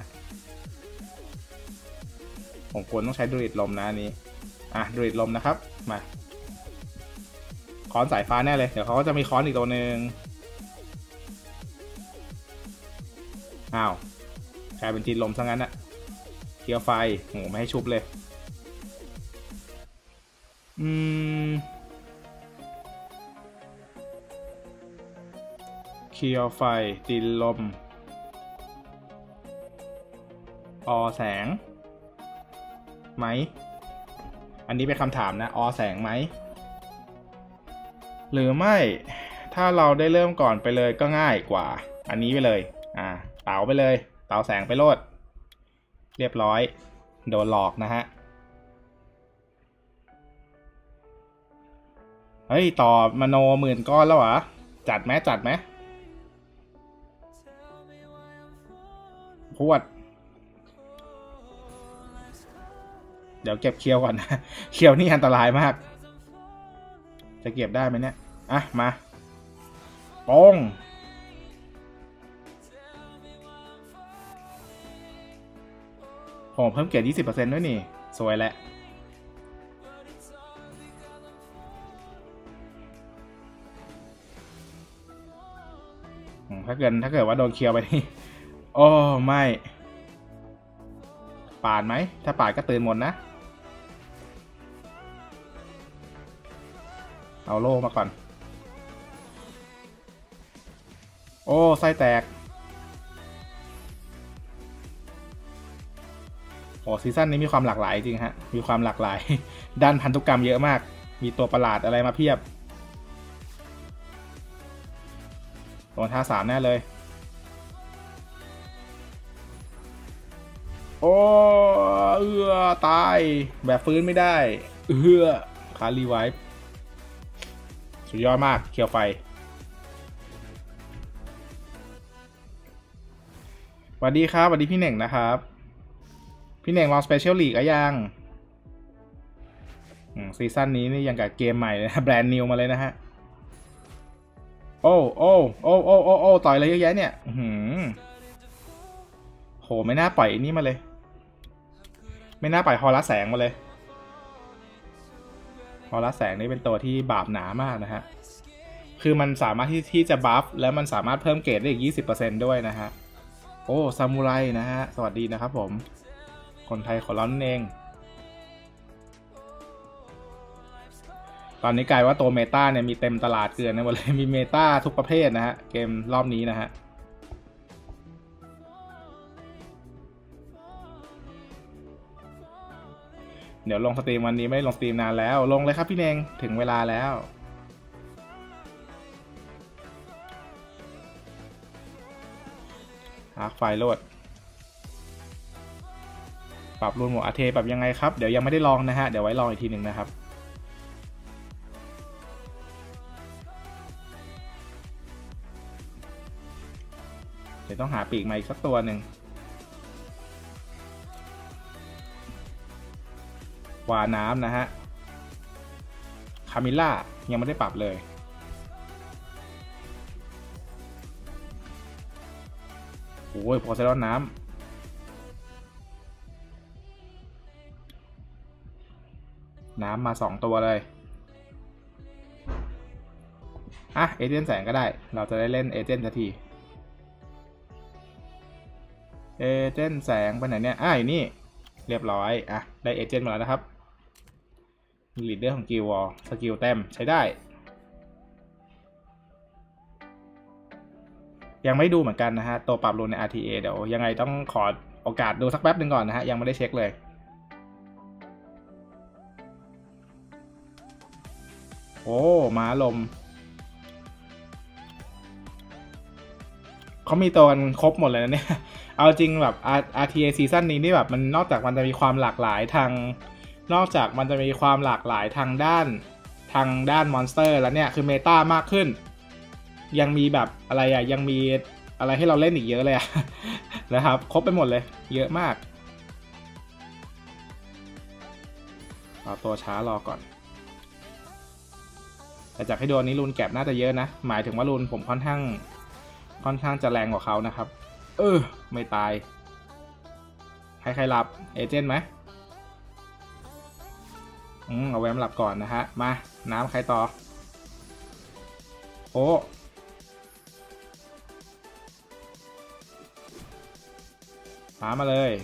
ผมควรต้องใช้ดูอิดลมนะอันนี้ดูอิดลมนะครับมาค้อนสายฟ้าแน่เลยเดี๋ยวเขาก็จะมีค้อนอีกตัวหนึ่งอ้าวกลายเป็นจีนลมซะงั้นอะเกียวไฟโหไม่ให้ชุบเลยเคียวไฟจีนลมแสงไหมอันนี้เป็นคำถามนะแสงไหมหรือไม่ถ้าเราได้เริ่มก่อนไปเลยก็ง่ายกว่าอันนี้ไปเลยเต๋าไปเลยเต๋าแสงไปโลดเรียบร้อยโดนหลอกนะฮะเฮ้ยต่อมโน10,000 ก้อนแล้วเหรอจัดไหมพวดเดี๋ยวเก็บเคียวก่อนนะเคียวนี่อันตรายมากจะเก็บได้ไหมเนี่ยมาปงผมเพิ่มเกียรติ 20% ด้วยนี่สวยแหละถ้าเกิดว่าโดนเคียวไปนี่โอ้ไม่ปาดไหมถ้าปาดก็ตื่นหมดนะเอาโล่มาก่อนโอ้ไส้แตกโอ้ซีซั่นนี้มีความหลากหลายจริงฮะมีความหลากหลายด้านพันธุกรรมเยอะมากมีตัวประหลาดอะไรมาเพียบโดนท่า3แน่เลยโอ้ตายแบบฟื้นไม่ได้คารีไวฟ์สุดยอดมากเคียวไฟสวัสดีครับสวัสดีพี่เน่งนะครับพี่เน่งลองสเปเชียลลีกอะยังซีซั่นนี้นี่ยังกับเกมใหม่เลยนะแบรนด์นิวมาเลยนะฮะโอ้ต่อยอะไรเยอะแยะเนี่ยโหไม่น่าปล่อยนี่มาเลยไม่น่าปล่อยฮอลล์แสงมาเลยฮอลล์แสงนี่เป็นตัวที่บาปหนามากนะฮะคือมันสามารถที่จะบัฟแล้วมันสามารถเพิ่มเกรดได้อีก 20% ด้วยนะฮะโอ้ซามูไรนะฮะสวัสดีนะครับผมคนไทยของเรานั่นเองตอนนี้กลายว่าตัวเมตาเนี่ยมีเต็มตลาดเกินนะหมดเลยมีเมตาทุกประเภทนะฮะเกมรอบนี้นะฮะเดี๋ยวลงสตรีมวันนี้ไม่ลงสตรีมนานแล้วลงเลยครับพี่เนงถึงเวลาแล้วอาร์คไฟโหลดปรับรูนหมวดอาเทปรับยังไงครับเดี๋ยวยังไม่ได้ลองนะฮะเดี๋ยวไว้ลองอีกทีหนึ่งนะครับเดี๋ยวต้องหาปีกมาอีกสักตัวหนึ่งวาน้ำนะฮะคามิล่ายังไม่ได้ปรับเลยโอ้ยโพไซดอนน้ำมา2ตัวเลยอ่ะเอเจนต์แสงก็ได้เราจะได้เล่นเอเจนต์สักทีเอเจนต์แสงไปไหนเนี่ยอยู่นี่เรียบร้อยอ่ะได้เอเจนต์มาแล้วนะครับลีดเดอร์ของกิลวอลสกิลเต็มใช้ได้ยังไม่ดูเหมือนกันนะฮะตัวปรับรูนใน RTA เดี๋ยวยังไงต้องขอโอกาสดูสักแป๊บหนึ่งก่อนนะฮะยังไม่ได้เช็คเลยโอ้ม้าลมเขามีตัวกันครบหมดเลยนะเนี่ยเอาจริงแบบ RTA ซีซั่นนี้นี่แบบมันนอกจากมันจะมีความหลากหลายทางด้านมอนสเตอร์แล้วเนี่ยคือเมตามากขึ้นยังมีแบบอะไรยังมีอะไรให้เราเล่นอีกเยอะเลยนะครับครบไปหมดเลยเยอะมากเอาตัวช้ารอก่อนแต่จากให้ดูนี้รูนแก็บน่าจะเยอะนะหมายถึงว่ารูนผมค่อนข้างจะแรงกว่าเขานะครับไม่ตายใครรับเอเจนต์ไหมเอาแวมหลับก่อนนะฮะมาน้ำใครต่อโอ้มาเลย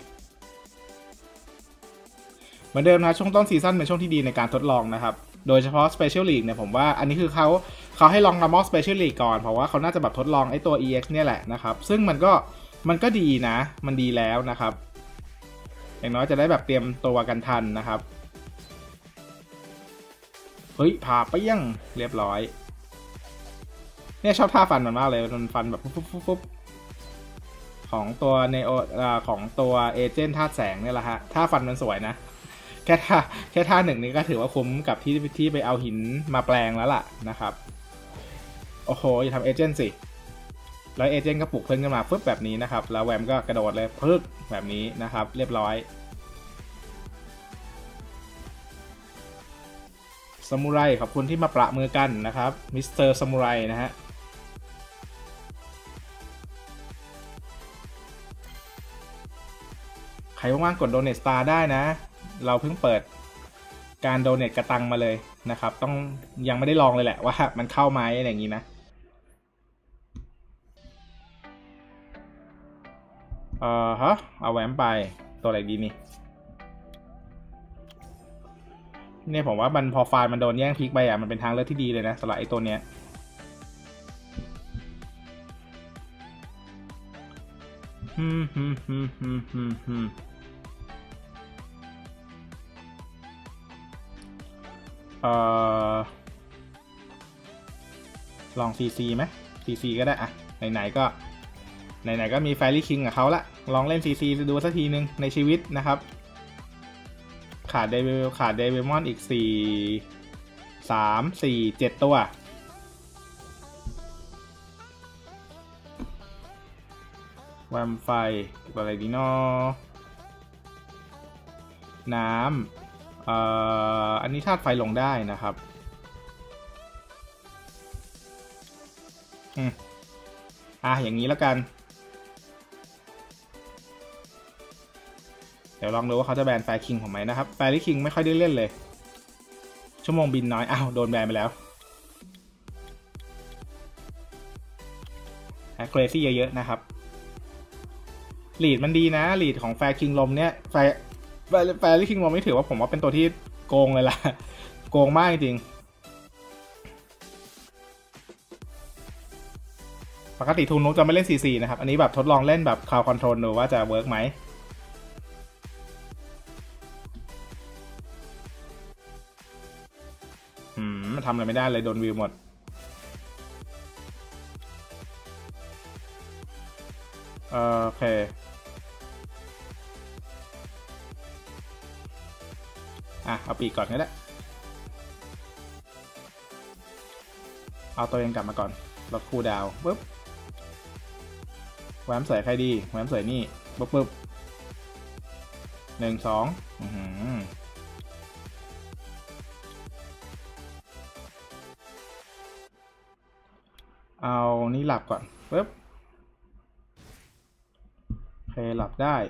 เหมือนเดิมนะช่วงต้นซีซั่นเป็นช่วงที่ดีในการทดลองนะครับโดยเฉพาะ Special League เนี่ยผมว่าอันนี้คือเขาให้ลอง normal Special League ก่อนเพราะว่าเขาน่าจะแบบทดลองไอ้ตัว EX เนี่ยแหละนะครับซึ่งมันก็ดีนะมันดีแล้วนะครับอย่างน้อยจะได้แบบเตรียมตัวกันทันนะครับเฮ้ยผ่าไปยังเรียบร้อยเนี่ยชอบท่าฟันมันมากเลยมันฟันแบบปุ๊บของตัวเนโอของตัวเอเจนต์ธาตุแสงเนี่ยแหละฮะท่าฟันมันสวยนะแค่ท่าหนึ่งนี้ก็ถือว่าคุ้มกับที่ไปเอาหินมาแปลงแล้วล่ะนะครับโอ้โหอย่าทำเอเจนต์สิแล้วเอเจนต์ก็ปลุกเพื่อนขึ้นมาฟึบแบบนี้นะครับแล้วแวมก็กระโดดเลยพึกแบบนี้นะครับเรียบร้อยซามูไรขอบคุณที่มาประมือกันนะครับมิสเตอร์ซามูไรนะฮะใครว่างๆกดโดเน t สตาร์ได้นะเราเพิ่งเปิดการโดเน t กระตังมาเลยนะครับต้องยังไม่ได้ลองเลยแหละว่ามันเข้าไหมอะไรอย่างนี้นะเอาแวมไปตัวอะไรดีนี่เนี่ยผมว่ามันพอไฟล์มันโดนแย่งพิกไปมันเป็นทางเลือกที่ดีเลยนะสำหรับไอ้ตัวเนี้ยลอง CC ไหม CC ก็ได้อะไหนๆก็มีแฟรี่คิงกับเขาละลองเล่น CC ดูสักทีนึงในชีวิตนะครับขาดเดวิลมอนอีก7 ตัวแวมไฟอะไรดีนอน้ำอันนี้ธาตุไฟลงได้นะครับอย่างนี้แล้วกันเดี๋ยวลองดูว่าเขาจะแบนแฟร์คิงผมไหมนะครับแฟร์คิงไม่ค่อยได้เล่นเลยชั่วโมงบินน้อยโดนแบนไปแล้วเกรซี่เยอะๆนะครับลีดมันดีนะลีดของแฟร์คิงลมเนี่ยแฟร์คิงลมไม่ถือว่าผมว่าเป็นตัวที่โกงเลยล่ะโกงมากจริงปกติทูนุจะไม่เล่น CC นะครับอันนี้แบบทดลองเล่นแบบคาวคอนโทรลดูว่าจะเวิร์กไหมทำอะไรไม่ได้เลยโดนวิวหมดโอเคเอาปีกก่อนก็ได้เอาตัวเองกลับมาก่อนลดคูลดาวน์ปุ๊บแหวนใส่ใครดีแหวนใส่นี่ปุ๊บ1 2 เอานี่หลับก่อนปึ๊บโอเคหลับได้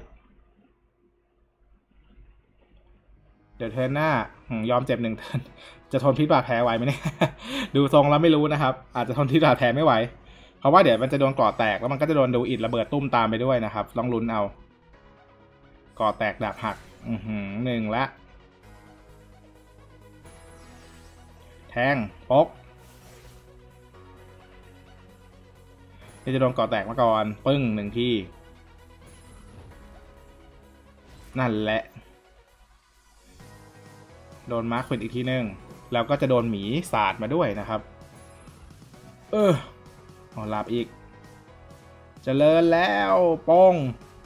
เดี๋ยวเทิร์นหน้ายอมเจ็บ1 เทิร์นจะทนพิษบาดแผลไหวไหมเนี่ย ดูทรงแล้วไม่รู้นะครับอาจจะทนพิษบาดแผลไม่ไหวเพราะว่าเดี๋ยวมันจะโดนก่อแตกแล้วมันก็จะโดนดูอิดระเบิดตุ้มตามไปด้วยนะครับลองลุ้นเอาก่อแตกดาบหัก1ละแทงปกจะโดนก่อแตกมาก่อนปึ้ง1 ทีนั่นแหละโดนมาร์คควินอีกทีนึงแล้วก็จะโดนหมีสาดมาด้วยนะครับหลับอีกเจริญแล้วป้อง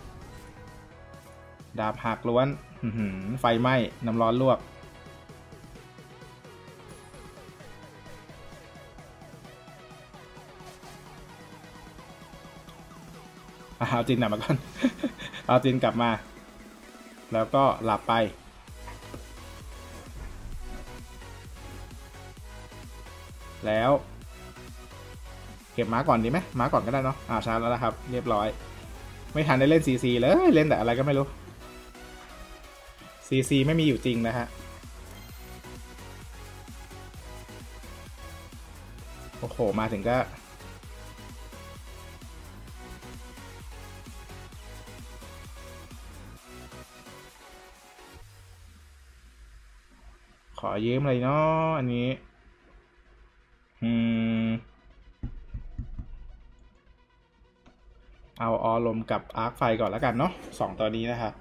ดาบหักล้วนไฟไหม้น้ำร้อนลวกเอาจินกลับมาก่อน เอาจินกลับมาแล้วก็หลับไปแล้วเก็บม้าก่อนดีไหมม้าก่อนก็ได้เนาะช้าแล้วนะครับเรียบร้อยไม่ทันได้เล่น CC เลยเล่นแต่อะไรก็ไม่รู้ CC ไม่มีอยู่จริงนะฮะโอ้โหมาถึงก็ขอยืมอะไรเนาะอันนี้เอาออลมกับอาร์คไฟก่อนแล้วกันเนาะ2ตัวนี้นะครับ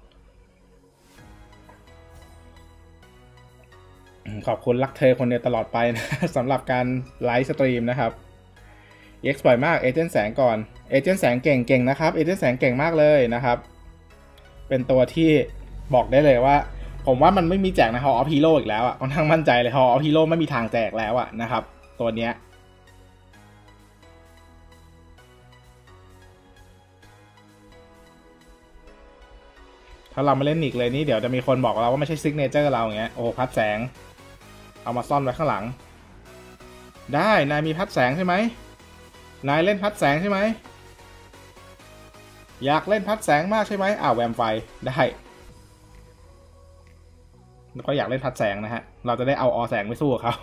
ขอบคุณรักเธอคนเดียวตลอดไปนะ สำหรับการไลฟ์สตรีมนะครับ EX บ่อยมากเอเจนต์แสงก่อนเอเจนต์แสงเก่งนะครับเอเจนต์แสงเก่งมากเลยนะครับเป็นตัวที่บอกได้เลยว่าผมว่ามันไม่มีแจกใน Hall of Hero อีกแล้วอ่ะค่อนข้างมั่นใจเลย Hall of Hero ไม่มีทางแจกแล้วอ่ะนะครับตัวเนี้ยถ้าเราไม่เล่นนิกเลยนี่เดี๋ยวจะมีคนบอกเราว่าไม่ใช่ซิกเนเจอร์เราอย่างเงี้ยโอ้พัดแสงเอามาซ่อนไว้ข้างหลังได้นายมีพัดแสงใช่ไหมนายเล่นพัดแสงใช่ไหมอยากเล่นพัดแสงมากใช่ไหมแวมไฟได้แล้วก็อยากเล่นพัดแสงนะฮะเราจะได้เอาแสงไปสู้กับเขา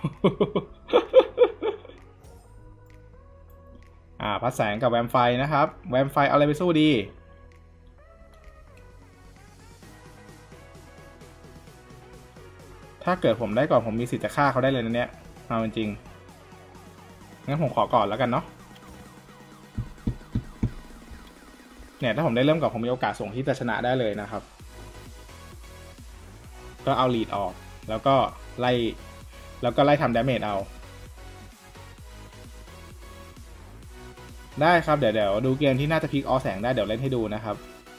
พัดแสงกับแวมไฟนะครับแวมไฟเอาอะไรไปสู้ดีถ้าเกิดผมได้ก่อนผมมีสิทธิ์จะฆ่าเขาได้เลยนะเนี่ยเอาจริงๆงั้นผมขอก่อนแล้วกันเนาะเนี่ยถ้าผมได้เริ่มก่อนผมมีโอกาสส่งที่จะชนะได้เลยนะครับก็เอาลีดออกแล้วก็ไล่ทำดาเมจเอาได้ครับเดี๋ยวดูเกมที่น่าจะพลิกแสงได้เดี๋ยวเล่นให้ดูนะครับ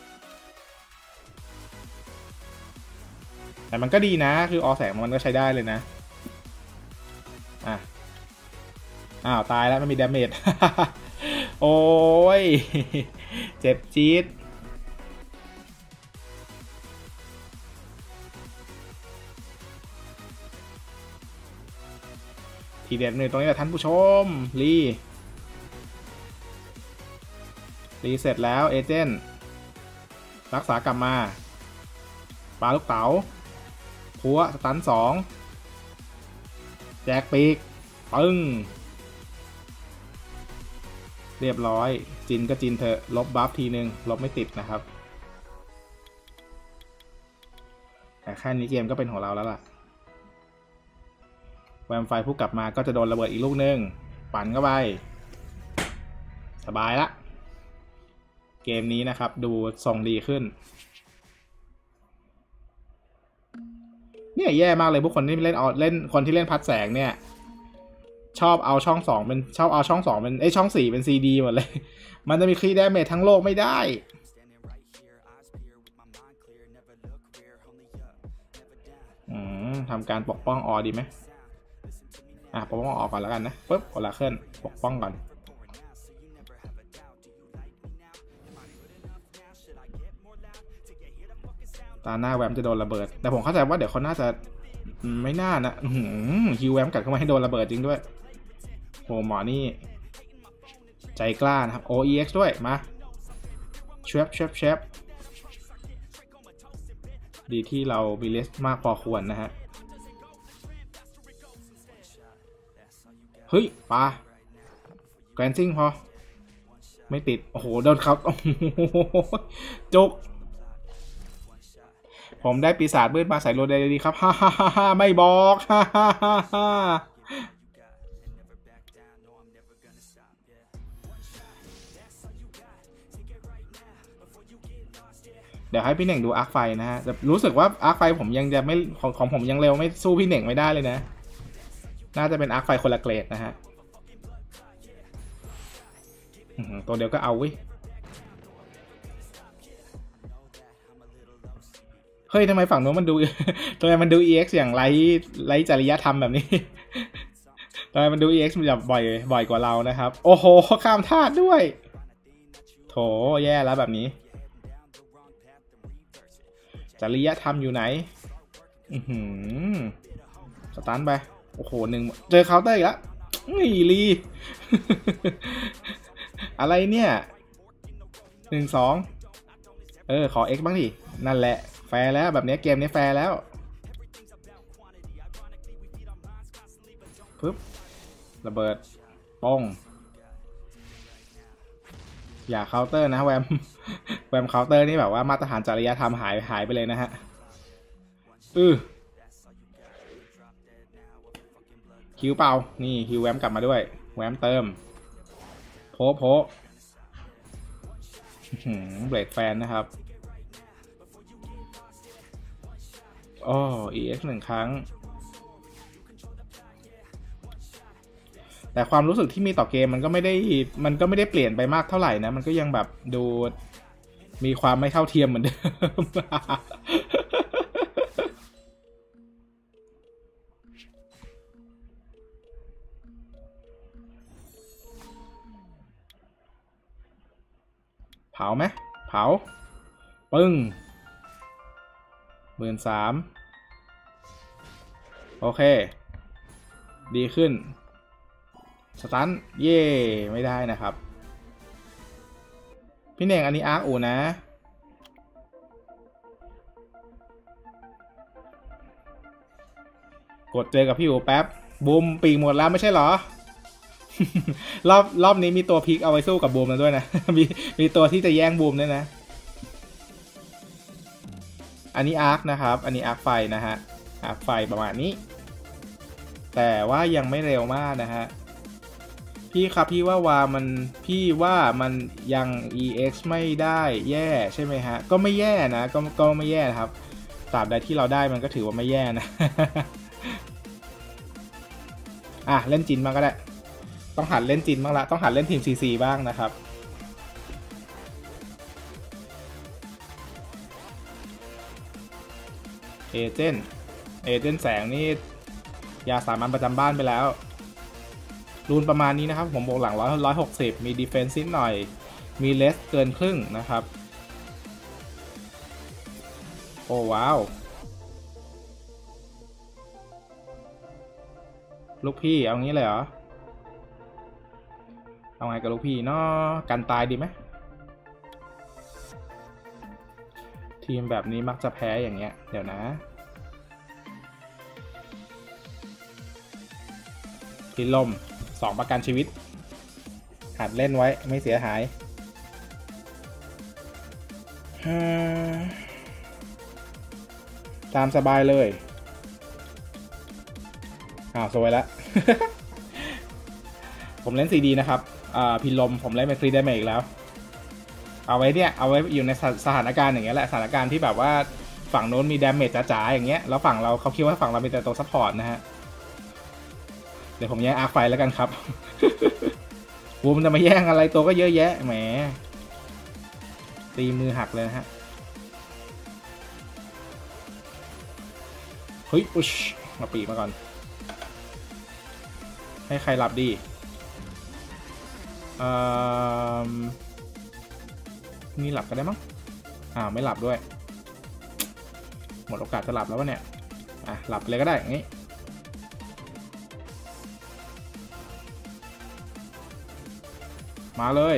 แต่มันก็ดีนะคือแสงมันก็ใช้ได้เลยนะตายแล้วไม่มีดาเมจ โอ้ยเจ็บจี๊ดทีเด็ดเลยตรงนี้แหละท่านผู้ชมรีเสร็จแล้วเอเจนต์รักษากลับมาปลาลูกเต๋าพัวสตัน2แจกปีกปึ้งเรียบร้อยจินก็จินเถอะลบบัฟทีนึงลบไม่ติดนะครับแต่แค่นี้เกมก็เป็นของเราแล้วล่ะแวมไฟผู้กลับมาก็จะโดนระเบิดอีกลูกนึงปั่นเข้าไปสบายละเกมนี้นะครับดูทรงดีขึ้นเนี่ยแย่มากเลยพวกคนที่เล่นคนที่เล่นพัดแสงเนี่ยชอบเอาช่อง2เป็นช่อง2เป็นช่อง4เป็น CD หมดเลยมันจะมีคลีดาเมจทั้งโลกไม่ได้ทำการปกป้องดีไหมปกป้องก่อนแล้วกันนะปึ๊บกดละเคลื่อนปกป้องก่อนตาหน้าแวมจะโดนระเบิดแต่ผมเข้าใจว่าเดี๋ยวเขาน่าจะไม่น่านะฮิวแวมกัดเข้ามาให้โดนระเบิดจริงด้วยโหหมอนี่ใจกล้านะครับ OEX ด้วยมาเชฟดีที่เรามีเลสมากพอควรนะฮะเฮ้ยปลาแกรนซิ่งพอไม่ติดโอ้โหโดนครับโอ้โหจุกผมได้ปีศาจมืดมาใส่โรเดดีครับฮ่าฮ่าฮ่าไม่บอกฮ่าฮ่าฮ่าเดี๋ยวให้พี่เหน่งดูอาร์คไฟนะฮะแต่รู้สึกว่าอาร์คไฟผมยังจะไม่ของผมยังเร็วไม่สู้พี่เหน่งไม่ได้เลยนะน่าจะเป็นอาร์คไฟคนละเกรดนะฮะตัวเดียวก็เอาวิเฮ้ยทำไมฝั่งโน้นมันดูทำไมมันดู EX อย่างไร้จริยธรรมแบบนี้ทำไมมันดู EX มันแบบบ่อยกว่าเรานะครับโอ้โหข้ามธาตุด้วยโถแย่แล้วแบบนี้จริยธรรมอยู่ไหนสตันไปโอ้โหเจอเคาน์เตอร์อีกแล้วนี่ลีอะไรเนี่ย1-2ขอ X บ้างดินั่นแหละแฟร์แล้วแบบนี้เกมนี้แฟร์แล้วปึ๊บระเบิดป้องอย่าเคาน์เตอร์นะแวมเคาน์เตอร์นี่แบบว่ามาตรฐานจริยธรรมหายไปเลยนะฮะคิวเปล่านี่คิวแวมกลับมาด้วยแวมเติมโพเบรกแฟนนะครับEX 1 ครั้งแต่ความรู้สึกที่มีต่อเกมมันก็ไม่ได้เปลี่ยนไปมากเท่าไหร่นะมันก็ยังแบบดูมีความไม่เท่าเทียมเหมือนเดิม เผาไหมเผาปึ้ง13,000โอเคดีขึ้นสตันเย่ไม่ได้นะครับพี่เน่งอันนี้อาร์คอูนะกดเจอกับพี่อูแป๊บบูมปีกหมดแล้วไม่ใช่เหรอ รอบนี้มีตัวพิกเอาไว้สู้กับบูมแล้วด้วยนะ มีตัวที่จะแย่งบูมด้วยนะอันนี้อาร์คนะครับอันนี้อาร์คไฟนะฮะอาร์คไฟประมาณนี้แต่ว่ายังไม่เร็วมากนะฮะพี่ครับพี่ว่ามันยัง EX ไม่ได้แย่ใช่ไหมฮะก็ไม่แย่นะก็ไม่แย่ครับตราบใดที่เราได้มันก็ถือว่าไม่แย่นะ เล่นจินบ้างก็ได้ต้องหัดเล่นจินบ้างละต้องหัดเล่นทีม CC บ้างนะครับเอเจนต์แสงนี่ยาสามัญประจำบ้านไปแล้วรูนประมาณนี้นะครับผมบวกหลัง160มีดีเฟนซ์นิดหน่อยมีเลสเกินครึ่งนะครับโอ้ว้าวลูกพี่เอางี้เลยเหรอเอาไงกับลูกพี่เนาะกันตายดีไหมทีมแบบนี้มักจะแพ้อย่างเงี้ยเดี๋ยวนะพิลม2ประกันชีวิตหัดเล่นไว้ไม่เสียหายตามสบายเลยสวยแล้ว ผมเล่น CD นะครับพิลมผมเล่นเป็นฟรีได้มาอีกแล้วเอาไว้อยู่ในสถานการณ์อย่างเงี้ยแหละสถานการณ์ที่แบบว่าฝั่งโน้นมีดาเมจจ๋าๆอย่างเงี้ยแล้วฝั่งเราเขาคิดว่าฝั่งเราเป็นแต่ตัวซัพพอร์ตนะฮะเดี๋ยวผมแย่งอาร์คไฟแล้วกันครับ บูมจะมาแย่งอะไรตัวก็เยอะแยะแหมตีมือหักเลยนะฮะเฮ้ยอุ๊ชมาปีมาก่อนให้ใครหลับดีนี่หลับกันได้มั้งไม่หลับด้วยหมดโอกาสจะหลับแล้ววะเนี่ยหลับเลยก็ได้อย่างงี้มาเลย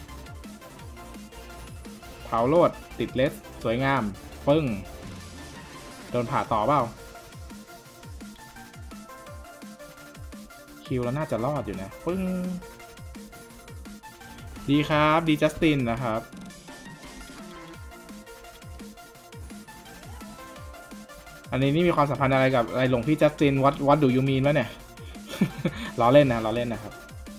เผาโลดติดเลสสวยงามปึ้งโดนผ่าต่อเปล่าคิวแล้วน่าจะรอดอยู่นะปึ้งดีครับดีจัสตินนะครับอันนี้นี่มีความสัมพันธ์อะไรกับอะไรหลวงพี่จัสตินวัดดูยูมีนวะเนี่ย ล้อเล่นนะครับ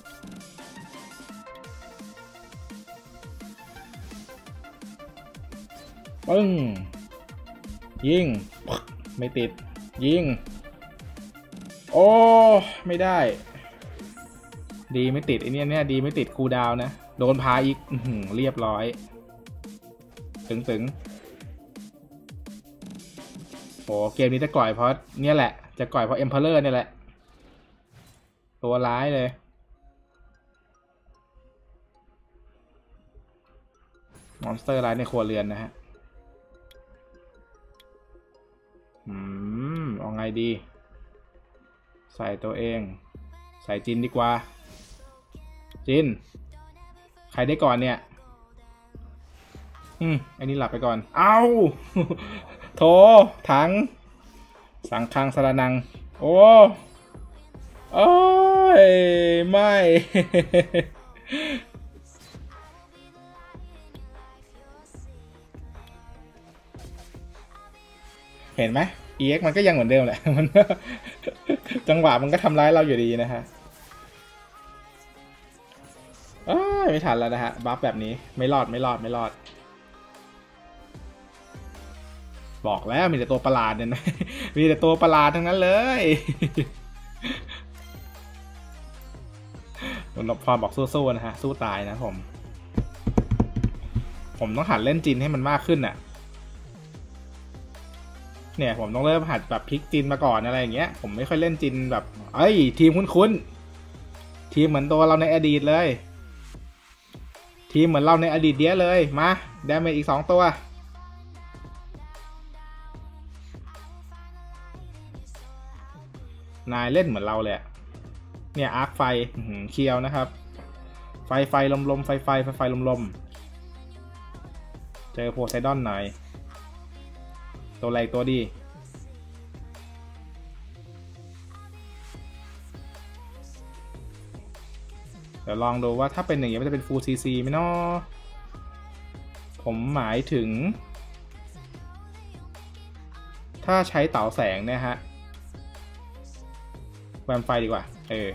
ปึ้งยิงไม่ติดยิงโอ้ไม่ได้ดีไม่ติดไอเนี่ยดีไม่ติดคูลดาวน์นะโดนพาอีกเรียบร้อยถึงโหเกมนี้จะก่อยเพราะเนี่ยแหละจะก่อยเพราะเอ็มเพลเลอร์เนี่ยแหละตัวร้ายเลยมอนสเตอร์ร้ายในครัวเรือนนะฮะเอาไงดีใส่ตัวเองใส่จินดีกว่าจินใครได้ก่อนเนี่ยอันนี้หลับไปก่อนเอาโถถังสังคังสารนังโอ้ยไม่ เห็นไหม EX มันก็ยังเหมือนเดิมแหละมันจังหวะมันก็ทำร้ายเราอยู่ดีนะฮะไม่ทันแล้วนะฮะบัฟแบบนี้ไม่รอดบอกแล้วมีแต่ตัวประหลาดเนี่ยนะมีแต่ตัวประหลาดทั้งนั้นเลยคุณนพพรบอกสู้ๆนะฮะสู้ตายนะผมต้องหัดเล่นจินให้มันมากขึ้นน่ะเนี่ยผมต้องเริ่มหัดแบบพลิกจินมาก่อนอะไรอย่างเงี้ยผมไม่ค่อยเล่นจินแบบทีมคุ้นทีมเหมือนตัวเราในอดีตเลยทีมเหมือนเราในอดีตเดียวเลยมาดาเมจอีก2ตัวนายเล่นเหมือนเราเลยเนี่ยอาร์คไฟเคียวนะครับไฟลมไฟลมเจอโพไซดอนหน่อยตัวอะไรตัวดีเดี๋ยวลองดูว่าถ้าเป็นอย่างนี้มันจะเป็นฟูลซีซีไหมเนาะผมหมายถึงถ้าใช้เต่าแสงเนี่ยฮะแวมไฟดีกว่า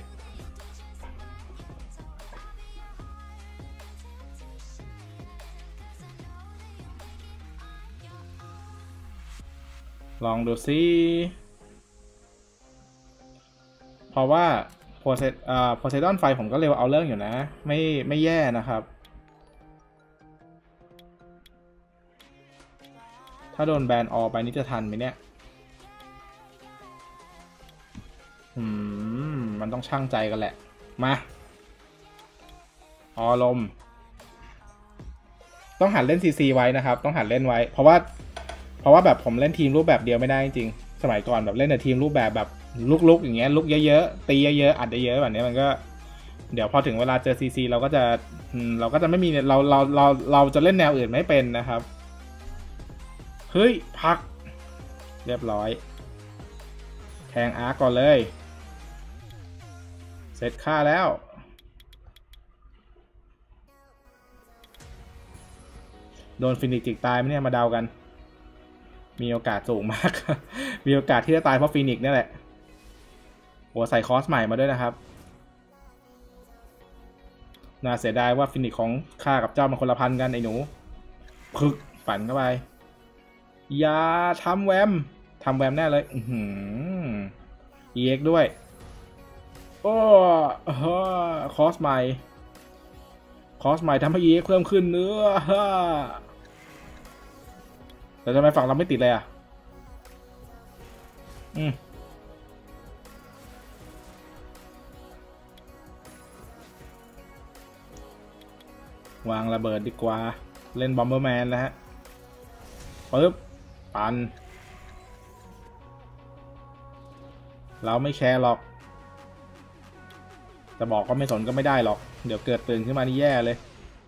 ลองดูซิเพราะว่าโพไซดอนไฟผมก็เร็วเอาเรื่องอยู่นะไม่แย่นะครับถ้าโดนแบนออไปนี่จะทันไหมเนี่ยมันต้องชั่งใจกันแหละมาลมต้องหัดเล่นซีไว้นะครับต้องหัดเล่นไว้เพราะว่าแบบผมเล่นทีมรูปแบบเดียวไม่ได้จริงสมัยก่อนแบบเล่นแต่ทีมรูปแบบลุกอย่างเงี้ยลุกเยอะๆตีเยอะๆอัดเยอะๆแบบนี้มันก็เดี๋ยวพอถึงเวลาเจอซีเราก็จะไม่มีเราจะเล่นแนวอื่นไม่เป็นนะครับเฮ้ยพักเรียบร้อยแทงอาร์ก่อนเลยเสร็จค่าแล้วโดนฟินิกซ์จิกตายไหมเนี่ยมาเดากันมีโอกาสสูงมาก มีโอกาสที่จะตายเพราะฟินิกซ์นี่แหละโอ้ใส่คอสใหม่มาด้วยนะครับน่าเสียดายว่าฟินิกซ์ของข้ากับเจ้ามันคนละพันกันไอ้หนูพึกปั่นเข้าไปอย่าทำแวมแน่เลยEX ด้วยโอ้คอสใหม่ทำให้ EX เพิ่มขึ้นเนื้อแต่ทำไมฝั่งเราไม่ติดเลยวางระเบิดดีกว่าเล่นบอมเบอร์แมนแล้วฮะปึ๊บปันเราไม่แคร์หรอกแต่บอกก็ไม่สนก็ไม่ได้หรอกเดี๋ยวเกิดตื่นขึ้นมานี่แย่เลย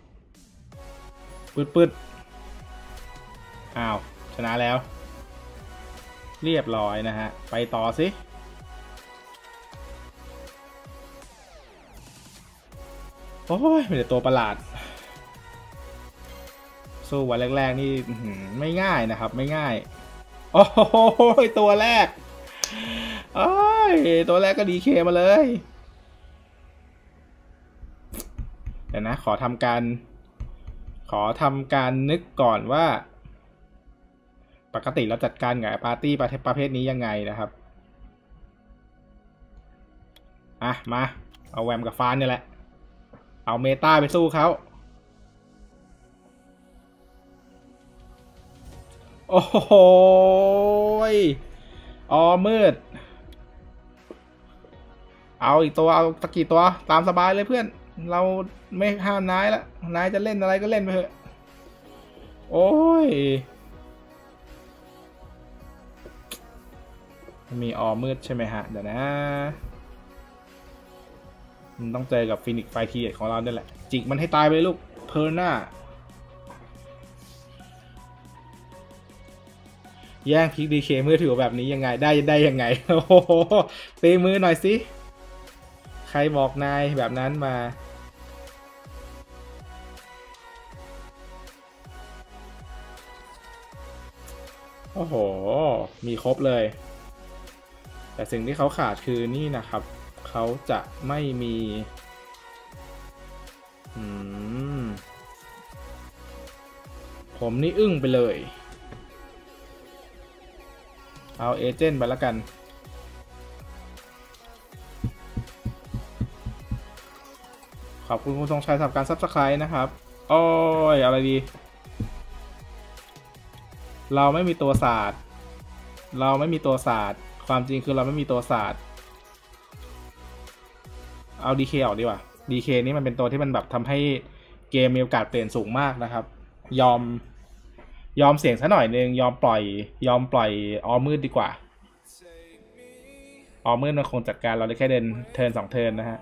ปืดอ้าวชนะแล้วเรียบร้อยนะฮะไปต่อสิโอ้ยมีแต่ตัวประหลาดสู้วันแรกๆนี่ไม่ง่ายนะครับไม่ง่ายโอ้โหตัวแรกโอ้ยตัวแรกก็ดีเคมาเลยเดี๋ยวนะขอทำการนึกก่อนว่าปกติเราจัดการกับปาร์ตี้ประเภทนี้ยังไงนะครับมาเอาแวมกับฟานนี่แหละเอาเมตาไปสู้เขาโอ้โหมืดเอาอีกตัวเอาตะกี้ตัวตามสบายเลยเพื่อนเราไม่ห้ามนายละนายจะเล่นอะไรก็เล่นไปเถอะโอ้ยมีมืดใช่ไหมฮะเดี๋ยวนะมันต้องเจอกับฟินิกไฟทีของเราเนี่ยแหละจิกมันให้ตายไปลูกเพอร์น่าแย่งพิกดีเคมือถือแบบนี้ยังไงได้ยังไงโอ้โหตีมือหน่อยสิใครบอกนายแบบนั้นมาโอ้โหมีครบเลยแต่สิ่งที่เขาขาดคือนี่นะครับเขาจะไม่มีผมนี่อึ้งไปเลยเอาเอเจนต์ไปแล้วกันขอบคุณคุณทรงชัยสำหรับการ Subscribe นะครับโอ้ยอะไรดีเราไม่มีตัวศาสตร์ความจริงคือเราไม่มีตัวศาสตร์เอา DK ออกดีกว่า DK นี่มันเป็นตัวที่มันแบบทำให้เกมมีโอกาสเปลี่ยนสูงมากนะครับยอมเสี่ยงซะหน่อยนึงยอมปล่อยมืดดีกว่ามืดมันคงจัดการเราได้แค่เดินเทิร์น2 เทิร์นนะฮะ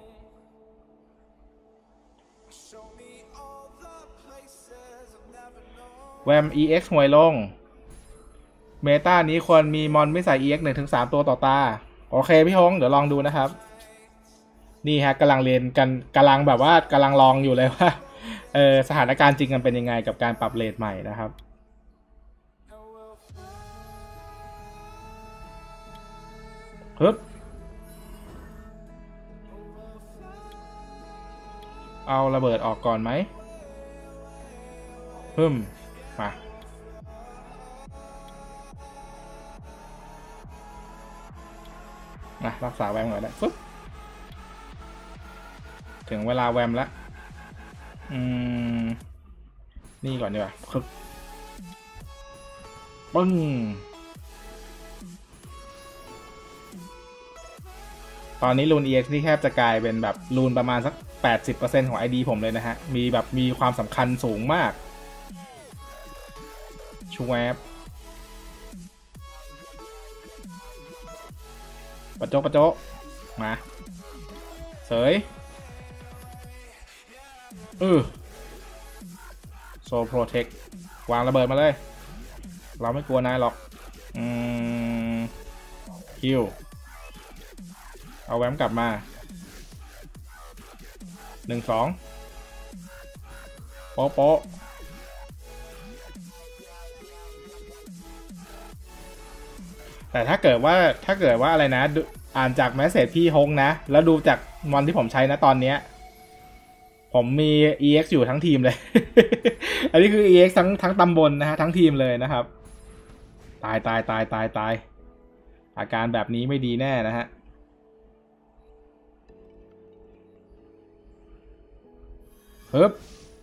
แวม EX ห่วยลงเมตานี้ควรมีมอนไม่ใส่ EX 1-3 ตัวต่อตาโอเคพี่ฮงเดี๋ยวลองดูนะครับนี่ฮะกำลังเรียนกันกำลังลองอยู่เลยว่าสถานการณ์จริงกันเป็นยังไงกับการปรับเรทใหม่นะครับฮึบเอาระเบิดออกก่อนไหมมารักษาแวมก่อนได้ปึ๊บถึงเวลาแวมแล้วนี่ก่อนดีกว่าปึ๊บปึ้งตอนนี้รูน EX นี่แทบจะกลายเป็นแบบรูนประมาณสัก 80% ของ ID ผมเลยนะฮะมีความสำคัญสูงมากชูแวบปะโจ๊ะมาเสยโซโปรเทควางระเบิดมาเลยเราไม่กลัวนายหรอกฮิวเอาแวมกลับมา1-2โป๊ะแต่ถ้าเกิดว่าอะไรนะอ่านจากแมสเสจพี่ฮงนะแล้วดูจากมอนที่ผมใช้นะตอนเนี้ยผมมี EX อยู่ทั้งทีมเลย อันนี้คือ EX ทั้งตำบลนะฮะทั้งทีมเลยนะครับตายอาการแบบนี้ไม่ดีแน่นะฮะฮึบ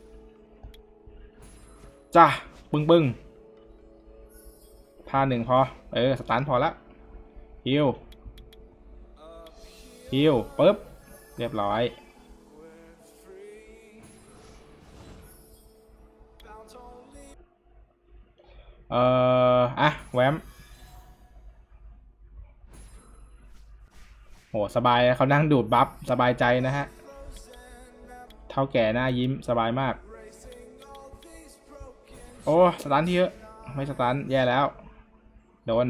จ้าปึ้งพา1พอสตาร์ทพอละฮิวปึ๊บเรียบร้อยแวมโหสบายเขานั่งดูดบัฟสบายใจนะฮะเท่าแก่หน้ายิ้มสบายมากโอ้สตันที่เยอะไม่สตันแย่แล้วโดน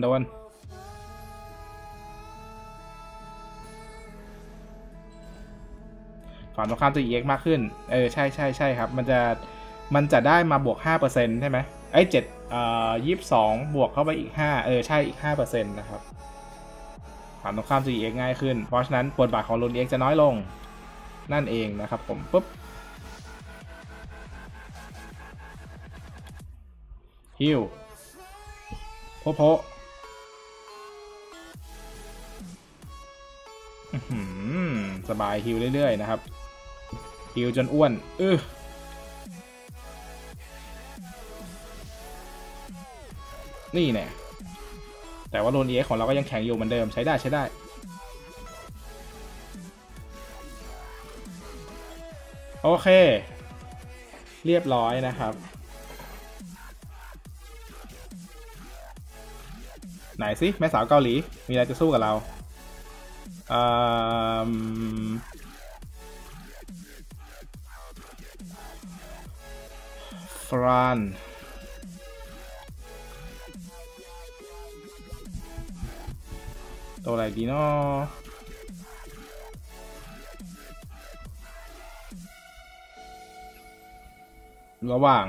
ฝั่งตรงข้ามจะ EX มากขึ้นใช่ครับมันจะได้มาบวก 5% ใช่ไหมไอ้22บวกเข้าไปอีก5ใช่อีก 5% นะครับฝั่งตรงข้ามจะ EX ง่ายขึ้นเพราะฉะนั้นบทบาทของรุน EX จะน้อยลงนั่นเองนะครับผมปุ๊บฮิวโพสบายฮิวเรื่อยๆนะครับฮิวจนอ้วนนี่แน่แต่ว่าโรนเอ็กของเราก็ยังแข็งอยู่เหมือนเดิมใช้ได้โอเคเรียบร้อยนะครับไหนสิแม่สาวเกาหลีมีอะไรจะสู้กับเราฟรานตัวอะไรดีเนาะระหว่าง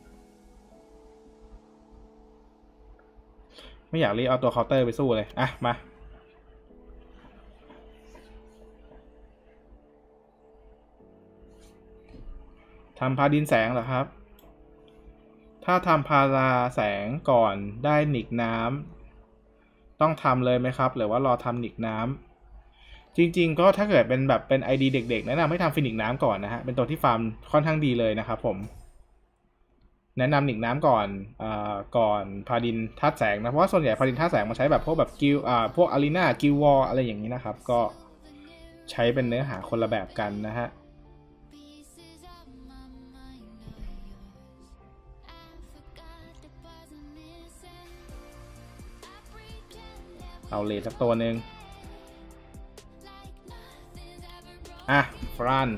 ไม่อยากรีเอาตัวเคาน์เตอร์ไปสู้เลยมาทำพาดินแสงเหรอครับถ้าทำพาราแสงก่อนได้หนิกน้ำต้องทำเลยไหมครับหรือว่ารอทำหนิกน้ำจริงๆก็ถ้าเกิดเป็นแบบเป็น ID เด็กๆแนะนำให้ทำฟินิกน้ำก่อนนะฮะเป็นตัวที่ฟาร์มค่อนข้างดีเลยนะครับผมแนะนำหนิกน้ำก่อนพาดินธาตุแสงนะเพราะว่าส่วนใหญ่พาดินธาตุแสงมาใช้แบบพวกแบบกิลพวกอารีนากิลวอลอะไรอย่างนี้นะครับก็ใช้เป็นเนื้อหาคนละแบบกันนะฮะเอาเลทสักตัวหนึ่งฟาราน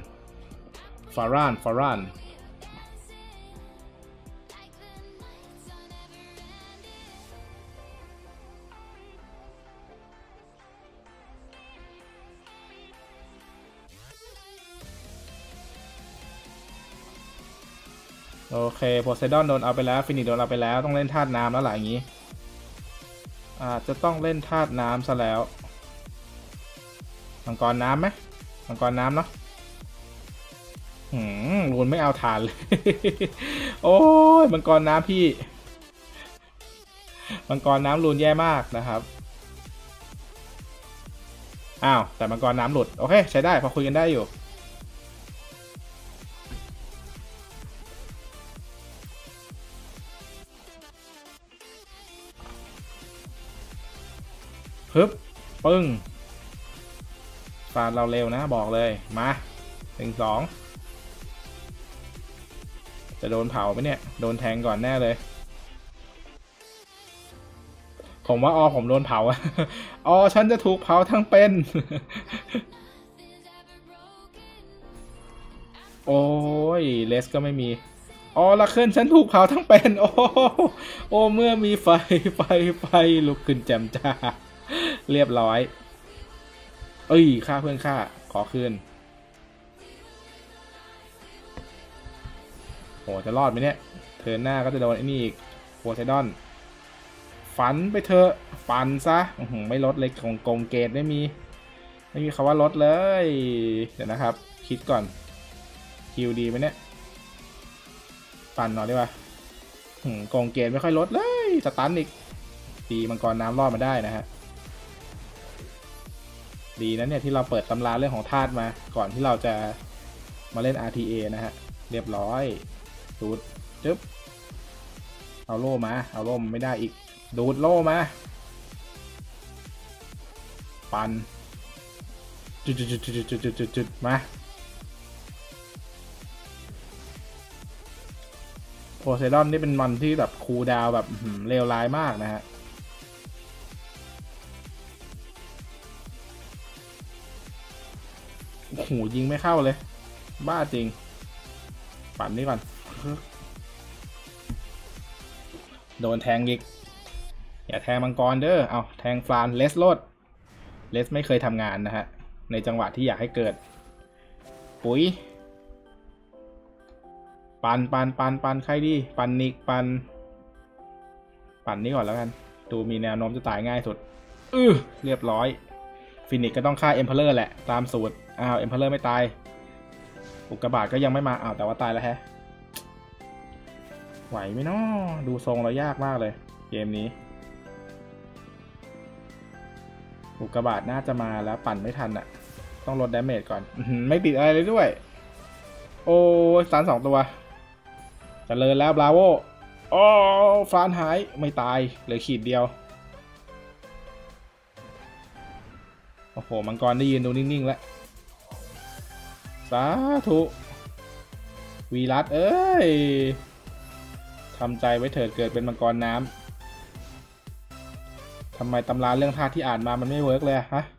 โอเคโพไซดอนโดนเอาไปแล้วฟินิกโดนเอาไปแล้วต้องเล่นธาตุน้ำแล้วหละอย่างนี้จะต้องเล่นธาตุน้ำซะแล้วมังกรน้ำไหมมังกรน้ำเนาะรูนไม่เอาฐานเลย โอ้ยมังกรน้ำพี่มังกรน้ำรูนแย่มากนะครับแต่มังกรน้ำหลุดโอเคใช้ได้พอคุยกันได้อยู่ฮึบปึ้งฟาดเราเร็วนะบอกเลยมา1-2จะโดนเผาไหมเนี่ยโดนแทงก่อนแน่เลยผมว่าผมโดนเผาฉันจะถูกเผาทั้งเป็น โอ้ยเลสก็ไม่มีละขึ้นฉันถูกเผาทั้งเป็นโอ้เมื่อมีไฟลุกขึ้นแจ่มจ้าเรียบร้อยฆ่าเพื่อนฆ่าขอคืนโหจะรอดไหมเนี่ยเทิร์นหน้าก็จะโดนไอ้นี่อีกโพไซดอนฝันไปเถอะฝันซะไม่ลดเลยของกงเกตไม่มีคำว่าลดเลยเดี๋ยวนะครับคิดก่อนคิวดีไหมเนี่ยปั่นหน่อยดีกว่ากงเกตไม่ค่อยลดเลยสตันอีกตีมังกรน้ำรอดมาได้นะฮะดีนะเนี่ยที่เราเปิดตำราเรื่องของธาตุมาก่อนที่เราจะมาเล่น RTA นะฮะเรียบร้อยดูดจึ๊บเอาโล่มาเอาโล่ไม่ได้อีกดูดโล่มาปันจุดมาโพไซดอนนี่เป็นมันที่แบบคูลดาวน์แบบเลวร้ายมากนะฮะโอ้โหยิงไม่เข้าเลยบ้าจริงปั่นนี่ก่อนโดนแทงอีกอย่าแทงมังกรเด้อเอาแทงฟลานเลสโลดเลสไม่เคยทำงานนะฮะในจังหวะที่อยากให้เกิดปุ๋ยปันใครดีปันนิกปันนี่ก่อนแล้วกันดูมีแนวโน้มจะตายง่ายสุดเรียบร้อยฟินิกก็ต้องฆ่าเอ็มเพลเลอร์แหละตามสูตรอ้าวเอ็มเพลเลอร์ไม่ตายอุกกาบาตก็ยังไม่มาอ้าวแต่ว่าตายแล้วแฮะไหวไหมเนาะดูทรงเรายากมากเลยเกมนี้อุกกาบาตน่าจะมาแล้วปั่นไม่ทันอ่ะต้องลดดาเมจก่อนไม่ติดอะไรเลยด้วยโอ้สาร2 ตัวเจริญแล้วบราโวโอ้ฟานหายไม่ตายเหลือขีดเดียวโอ้โหมังกรได้ยืนดูนิ่งๆแล้วสาธุวีรัสเอ้ยทำใจไว้เถิดเกิดเป็นมังกรน้ำทำไมตำราเรื่องธาตุที่อ่านมามันไม่เวิร์กเลยฮะ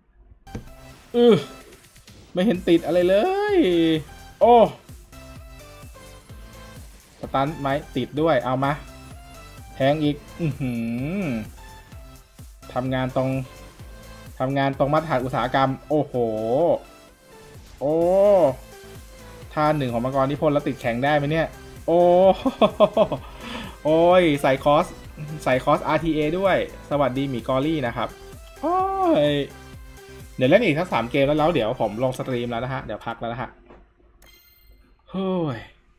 ไม่เห็นติดอะไรเลยโอ้สตันไหมติดด้วยเอามาแทงอีกทำงานตรงมาตรฐานอุตสาหกรรมโอ้โหโอ้ท่า1ของมังกรนิพนธ์แล้วติดแข็งได้ไหมเนี่ยโอ้ยใส่คอส RTA ด้วยสวัสดีหมีกอรี่นะครับโอ้ยเดี๋ยวเล่นอีกทั้ง3 เกมแล้วเดี๋ยวผมลงสตรีมแล้วนะฮะเดี๋ยวพักแล้วนะฮะเฮ้ย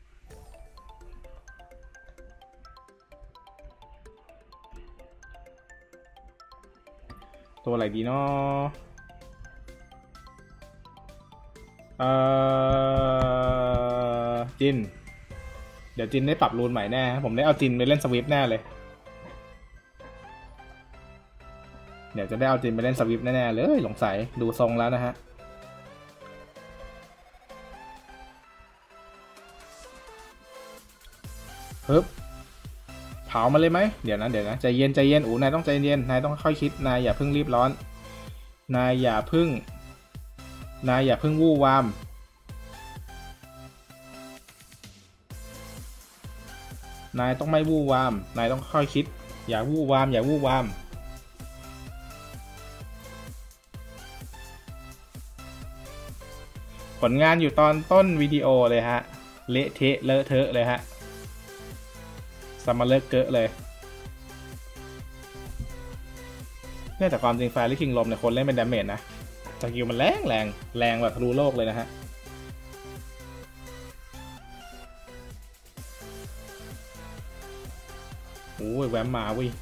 ตัวอะไรดีเนาะจินเดี๋ยวจินได้ปรับรูนใหม่แน่ผมได้เอาจินไปเล่นสวิฟแน่เลยเดี๋ยวจะได้เอาจินไปเล่นสวิฟแน่ๆเลยสงสัยดูทรงแล้วนะฮะฮึบเผามาเลยไหมเดี๋ยวนะใจเย็นนายต้องใจเย็นนายต้องค่อยคิดนายอย่าเพิ่งรีบร้อนนายอย่าเพิ่งวู่วามนายต้องไม่วู่วามนายต้องค่อยคิดอย่าวู่วามผลงานอยู่ตอนต้นวิดีโอเลยฮะเละเทะเลอะเทอะเลยฮะสมาเลิกเกอะเลยเนี่ยแต่ความจริงแฟรี่คิงลมเนี่ยคนเล่นเป็นดาเมจนะสกิลมันแรงแบบทะลุโลกเลยนะฮะโอ้ยแวมมาวิ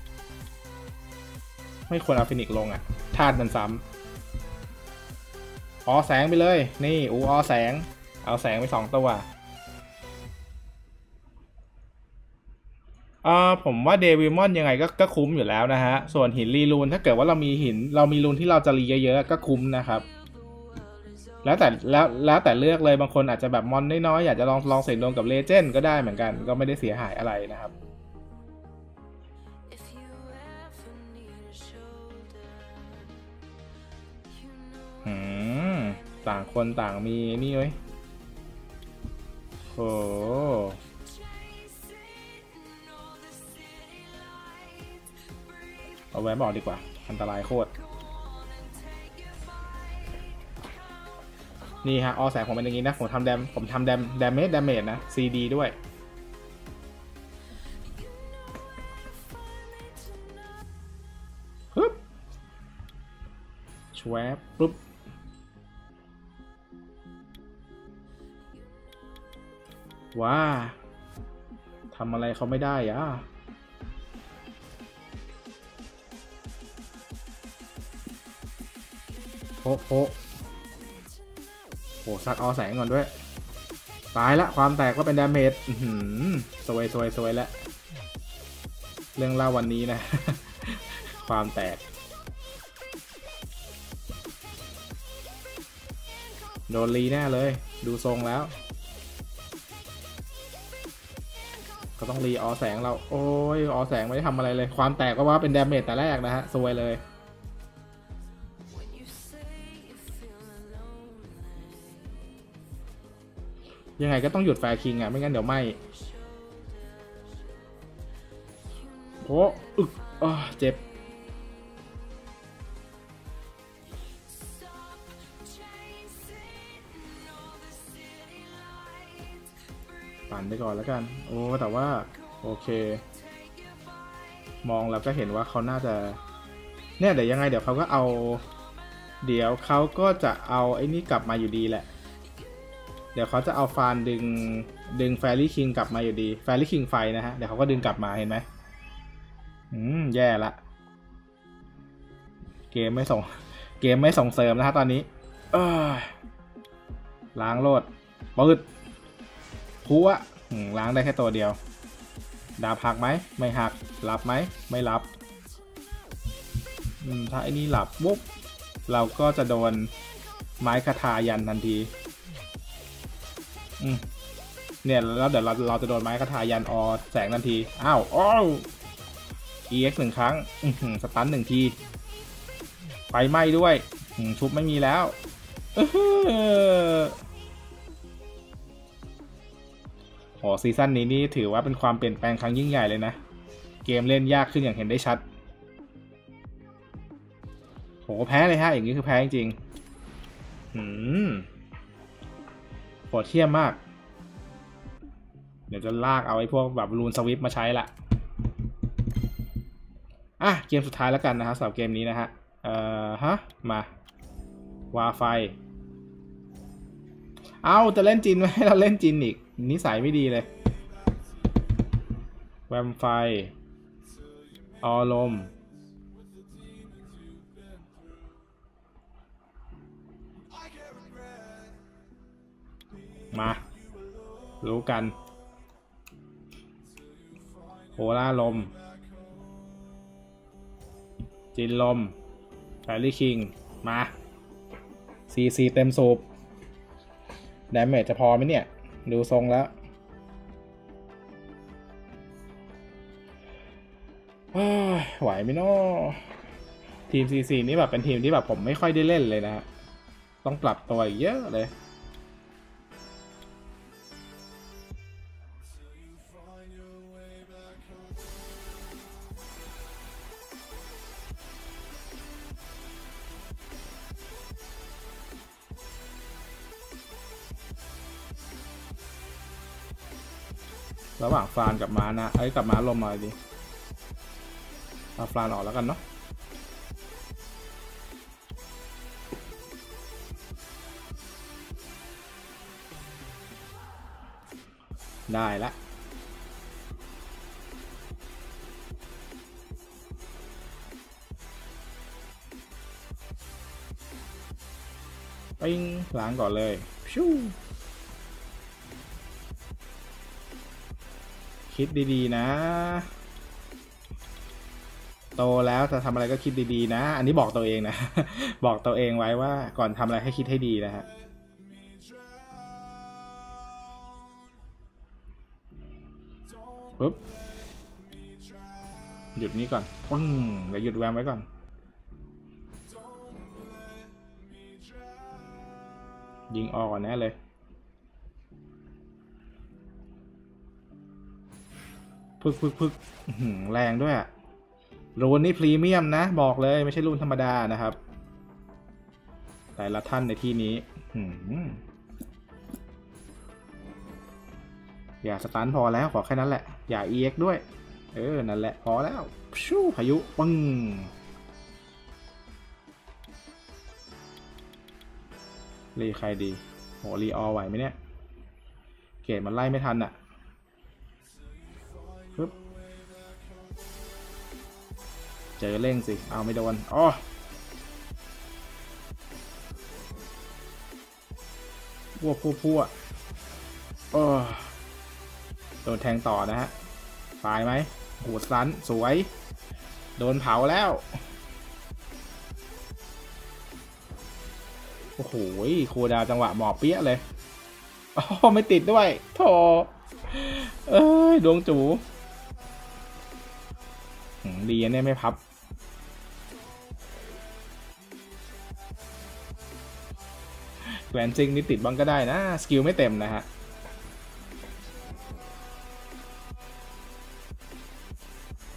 ไม่ควรเอาฟินิกลงอ่ะธาตุมันซ้ำออแสงไปเลยนี่ออแสงเอาแสงไป2 ตัวผมว่าเดวิลมอนยังไงก็คุ้มอยู่แล้วนะฮะส่วนหินรีลูนถ้าเกิดว่าเรามีรูนที่เราจะรีเยอะๆก็คุ้มนะครับแล้วแต่เลือกเลยบางคนอาจจะแบบมอนน้อยๆอยากจะลองเสี่ยงดวงกับเลเจนด์ก็ได้เหมือนกันก็ไม่ได้เสียหายอะไรนะครับต่างคนต่างมีนี่เว้ยโอ้เอาแวะบอกดีกว่าอันตรายโคตรนี่ฮะออแสงผมเป็นอย่างนี้นะผมทำดาเมจนะ CD ด้วยปึ๊บชวบปุ๊บว้าทำอะไรเขาไม่ได้อะโอ้ซักเอาแสงก่อนด้วยตายละความแตกก็เป็นดาเมจสวยแล้วเรื่องเล่าวันนี้นะ ความแตกโดนรีแน่เลยดูทรงแล้วก็ต้องรีออแสงเราโอ้ยออแสงไม่ได้ทำอะไรเลยความแตกก็ว่าเป็นดาเมจแต่แรกนะฮะซวยเลยยังไงก็ต้องหยุดแฟร์คิงอ่ะไม่งั้นเดี๋ยวไม่โอ้อึกเจ็บปั่นไปก่อนแล้วกันโอ้แต่ว่าโอเคมองแล้วก็เห็นว่าเขาน่าจะเนี่ยเดี๋ยวยังไงเดี๋ยวเขาก็เอาไอ้นี่กลับมาอยู่ดีแหละเดี๋ยวเขาจะเอาฟานดึงแฟรี่คิงกลับมาอยู่ดีแฟรี่คิงไฟนะฮะเดี๋ยวเขาก็ดึงกลับมาเห็นไหมแย่ละเกมไม่ส่งเสริมนะฮะตอนนี้ล้างโลดปืดพัวล้างได้แค่ตัวเดียวดาบหักไหมไม่หักหลับไหมไม่หลับถ้าไอ้นี่หลับปุ๊บเราก็จะโดนไม้คาถายันทันทีเนี่ยแล้วเดี๋ยวเราจะโดนไม้คาถายันแสงทันทีอ้าว EX 1 ครั้งสตัน1 ทีไฟไหม้ด้วยชุบไม่มีแล้วโอ้ซีซั่นนี้นี่ถือว่าเป็นความเปลี่ยนแปลงครั้งยิ่งใหญ่เลยนะเกมเล่นยากขึ้นอย่างเห็นได้ชัดโหแพ้เลยฮะอย่างนี้คือแพ้จริงโหดเที่ยมมากเดี๋ยวจะลากเอาไอ้พวกแบบรูนสวิปมาใช้ละเกมสุดท้ายแล้วกันนะครับสำหรับเกมนี้นะฮะมาวาไฟจะเล่นจินไหมเราเล่นจินอีกนิสัยไม่ดีเลยแวมไฟลมมารู้กันโหล่าลมจินลมแฟรี่คิงมาCC เต็มสูบดาเมจจะพอไหมเนี่ยดูทรงแล้วไหวไหมเนาะทีม CC นี่แบบเป็นทีมที่แบบผมไม่ค่อยได้เล่นเลยนะฮะต้องปรับตัวเยอะเลยระหว่างฟานกับม้านะกับม้าลมหน่อยดิเอาฟานออกแล้วกันเนาะได้ละปิ้งล้างก่อนเลยชูคิดดีๆนะโตแล้วจะทำอะไรก็คิดดีๆนะอันนี้บอกตัวเองนะ บอกตัวเองไว้ว่าก่อนทำอะไรให้คิดให้ดีนะฮะปุ๊บหยุดนี้ก่อนเดี๋ยวหยุดแวมไว้ก่อนยิงออกก่อนแน่เลยพึกแรงด้วยอะรูนนี่พรีเมียมนะบอกเลยไม่ใช่รูนธรรมดานะครับแต่ละท่านในที่นี้อย่าสตันพอแล้วขอแค่นั้นแหละอย่า EX ด้วยนั่นแหละพอแล้วชูพายุปึ้งรีใครดีโหรีออไหวไหมเนี่ยเกตมันไล่ไม่ทันอ่ะปึ๊บเจอเร่งสิเอาไม่โดนพัวโดนแทงต่อนะฮะตายไหมหูสันสวยโดนเผาแล้วโอ้โหคูดาวจังหวะหมอบเปี้ยเลยไม่ติดด้วยโถดวงจูดีเนี่ยไม่พับแหวนซิงนี่ติดบ้างก็ได้นะสกิลไม่เต็มนะฮะ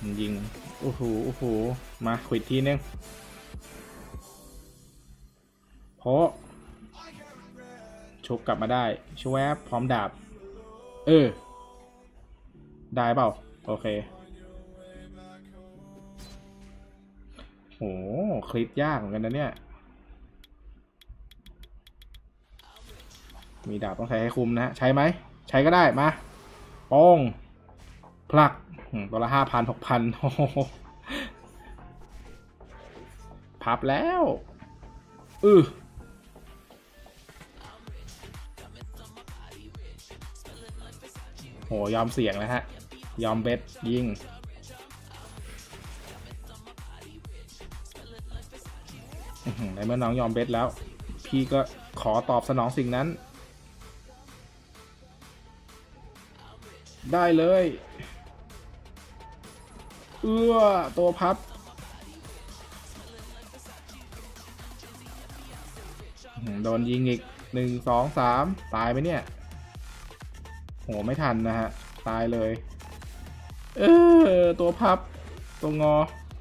ยิงโอ้โหโอ้โหมาควิดทีนึงเพราะชุบกลับมาได้ชวบพร้อมดาบได้เปล่าโอเคโหคลิปยากเหมือนกันนะเนี่ยมีดาบต้องใช้ให้คุ้มนะใช้ไหมใช้ก็ได้มาโป้งผลักตัวละ5,000 6,000โอ้โหพับแล้วโหยอมเสี่ยงนะฮะยอมเบ็ดยิงในเมื่อน้องยอมเบ็ดแล้วพี่ก็ขอตอบสนองสิ่งนั้นได้เลยตัวพับโดนยิงอีก1 2 3ตายไหมเนี่ยโหไม่ทันนะฮะตายเลยตัวพับตัวงอ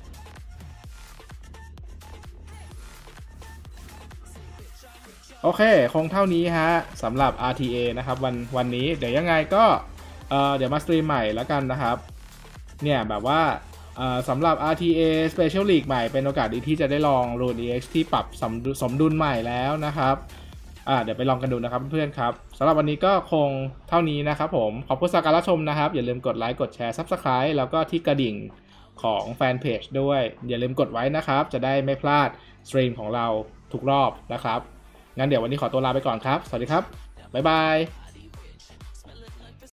โอเคคงเท่านี้ฮะสำหรับ RTA นะครับวันนี้เดี๋ยวยังไงก็เดี๋ยวมาสตรีมใหม่แล้วกันนะครับเนี่ยแบบว่าสำหรับ RTA Special League ใหม่เป็นโอกาสดีที่จะได้ลอง Rune EX ที่ปรับสมดุลใหม่แล้วนะครับเดี๋ยวไปลองกันดูนะครับเพื่อนๆครับสำหรับวันนี้ก็คงเท่านี้นะครับผมขอบคุณสำหรับการรับชมนะครับอย่าลืมกดไลค์กดแชร์ Subscribe แล้วก็ที่กระดิ่งของแฟนเพจด้วยอย่าลืมกดไว้นะครับจะได้ไม่พลาดสตรีมของเราทุกรอบนะครับงั้นเดี๋ยววันนี้ขอตัวลาไปก่อนครับสวัสดีครับบ๊ายบาย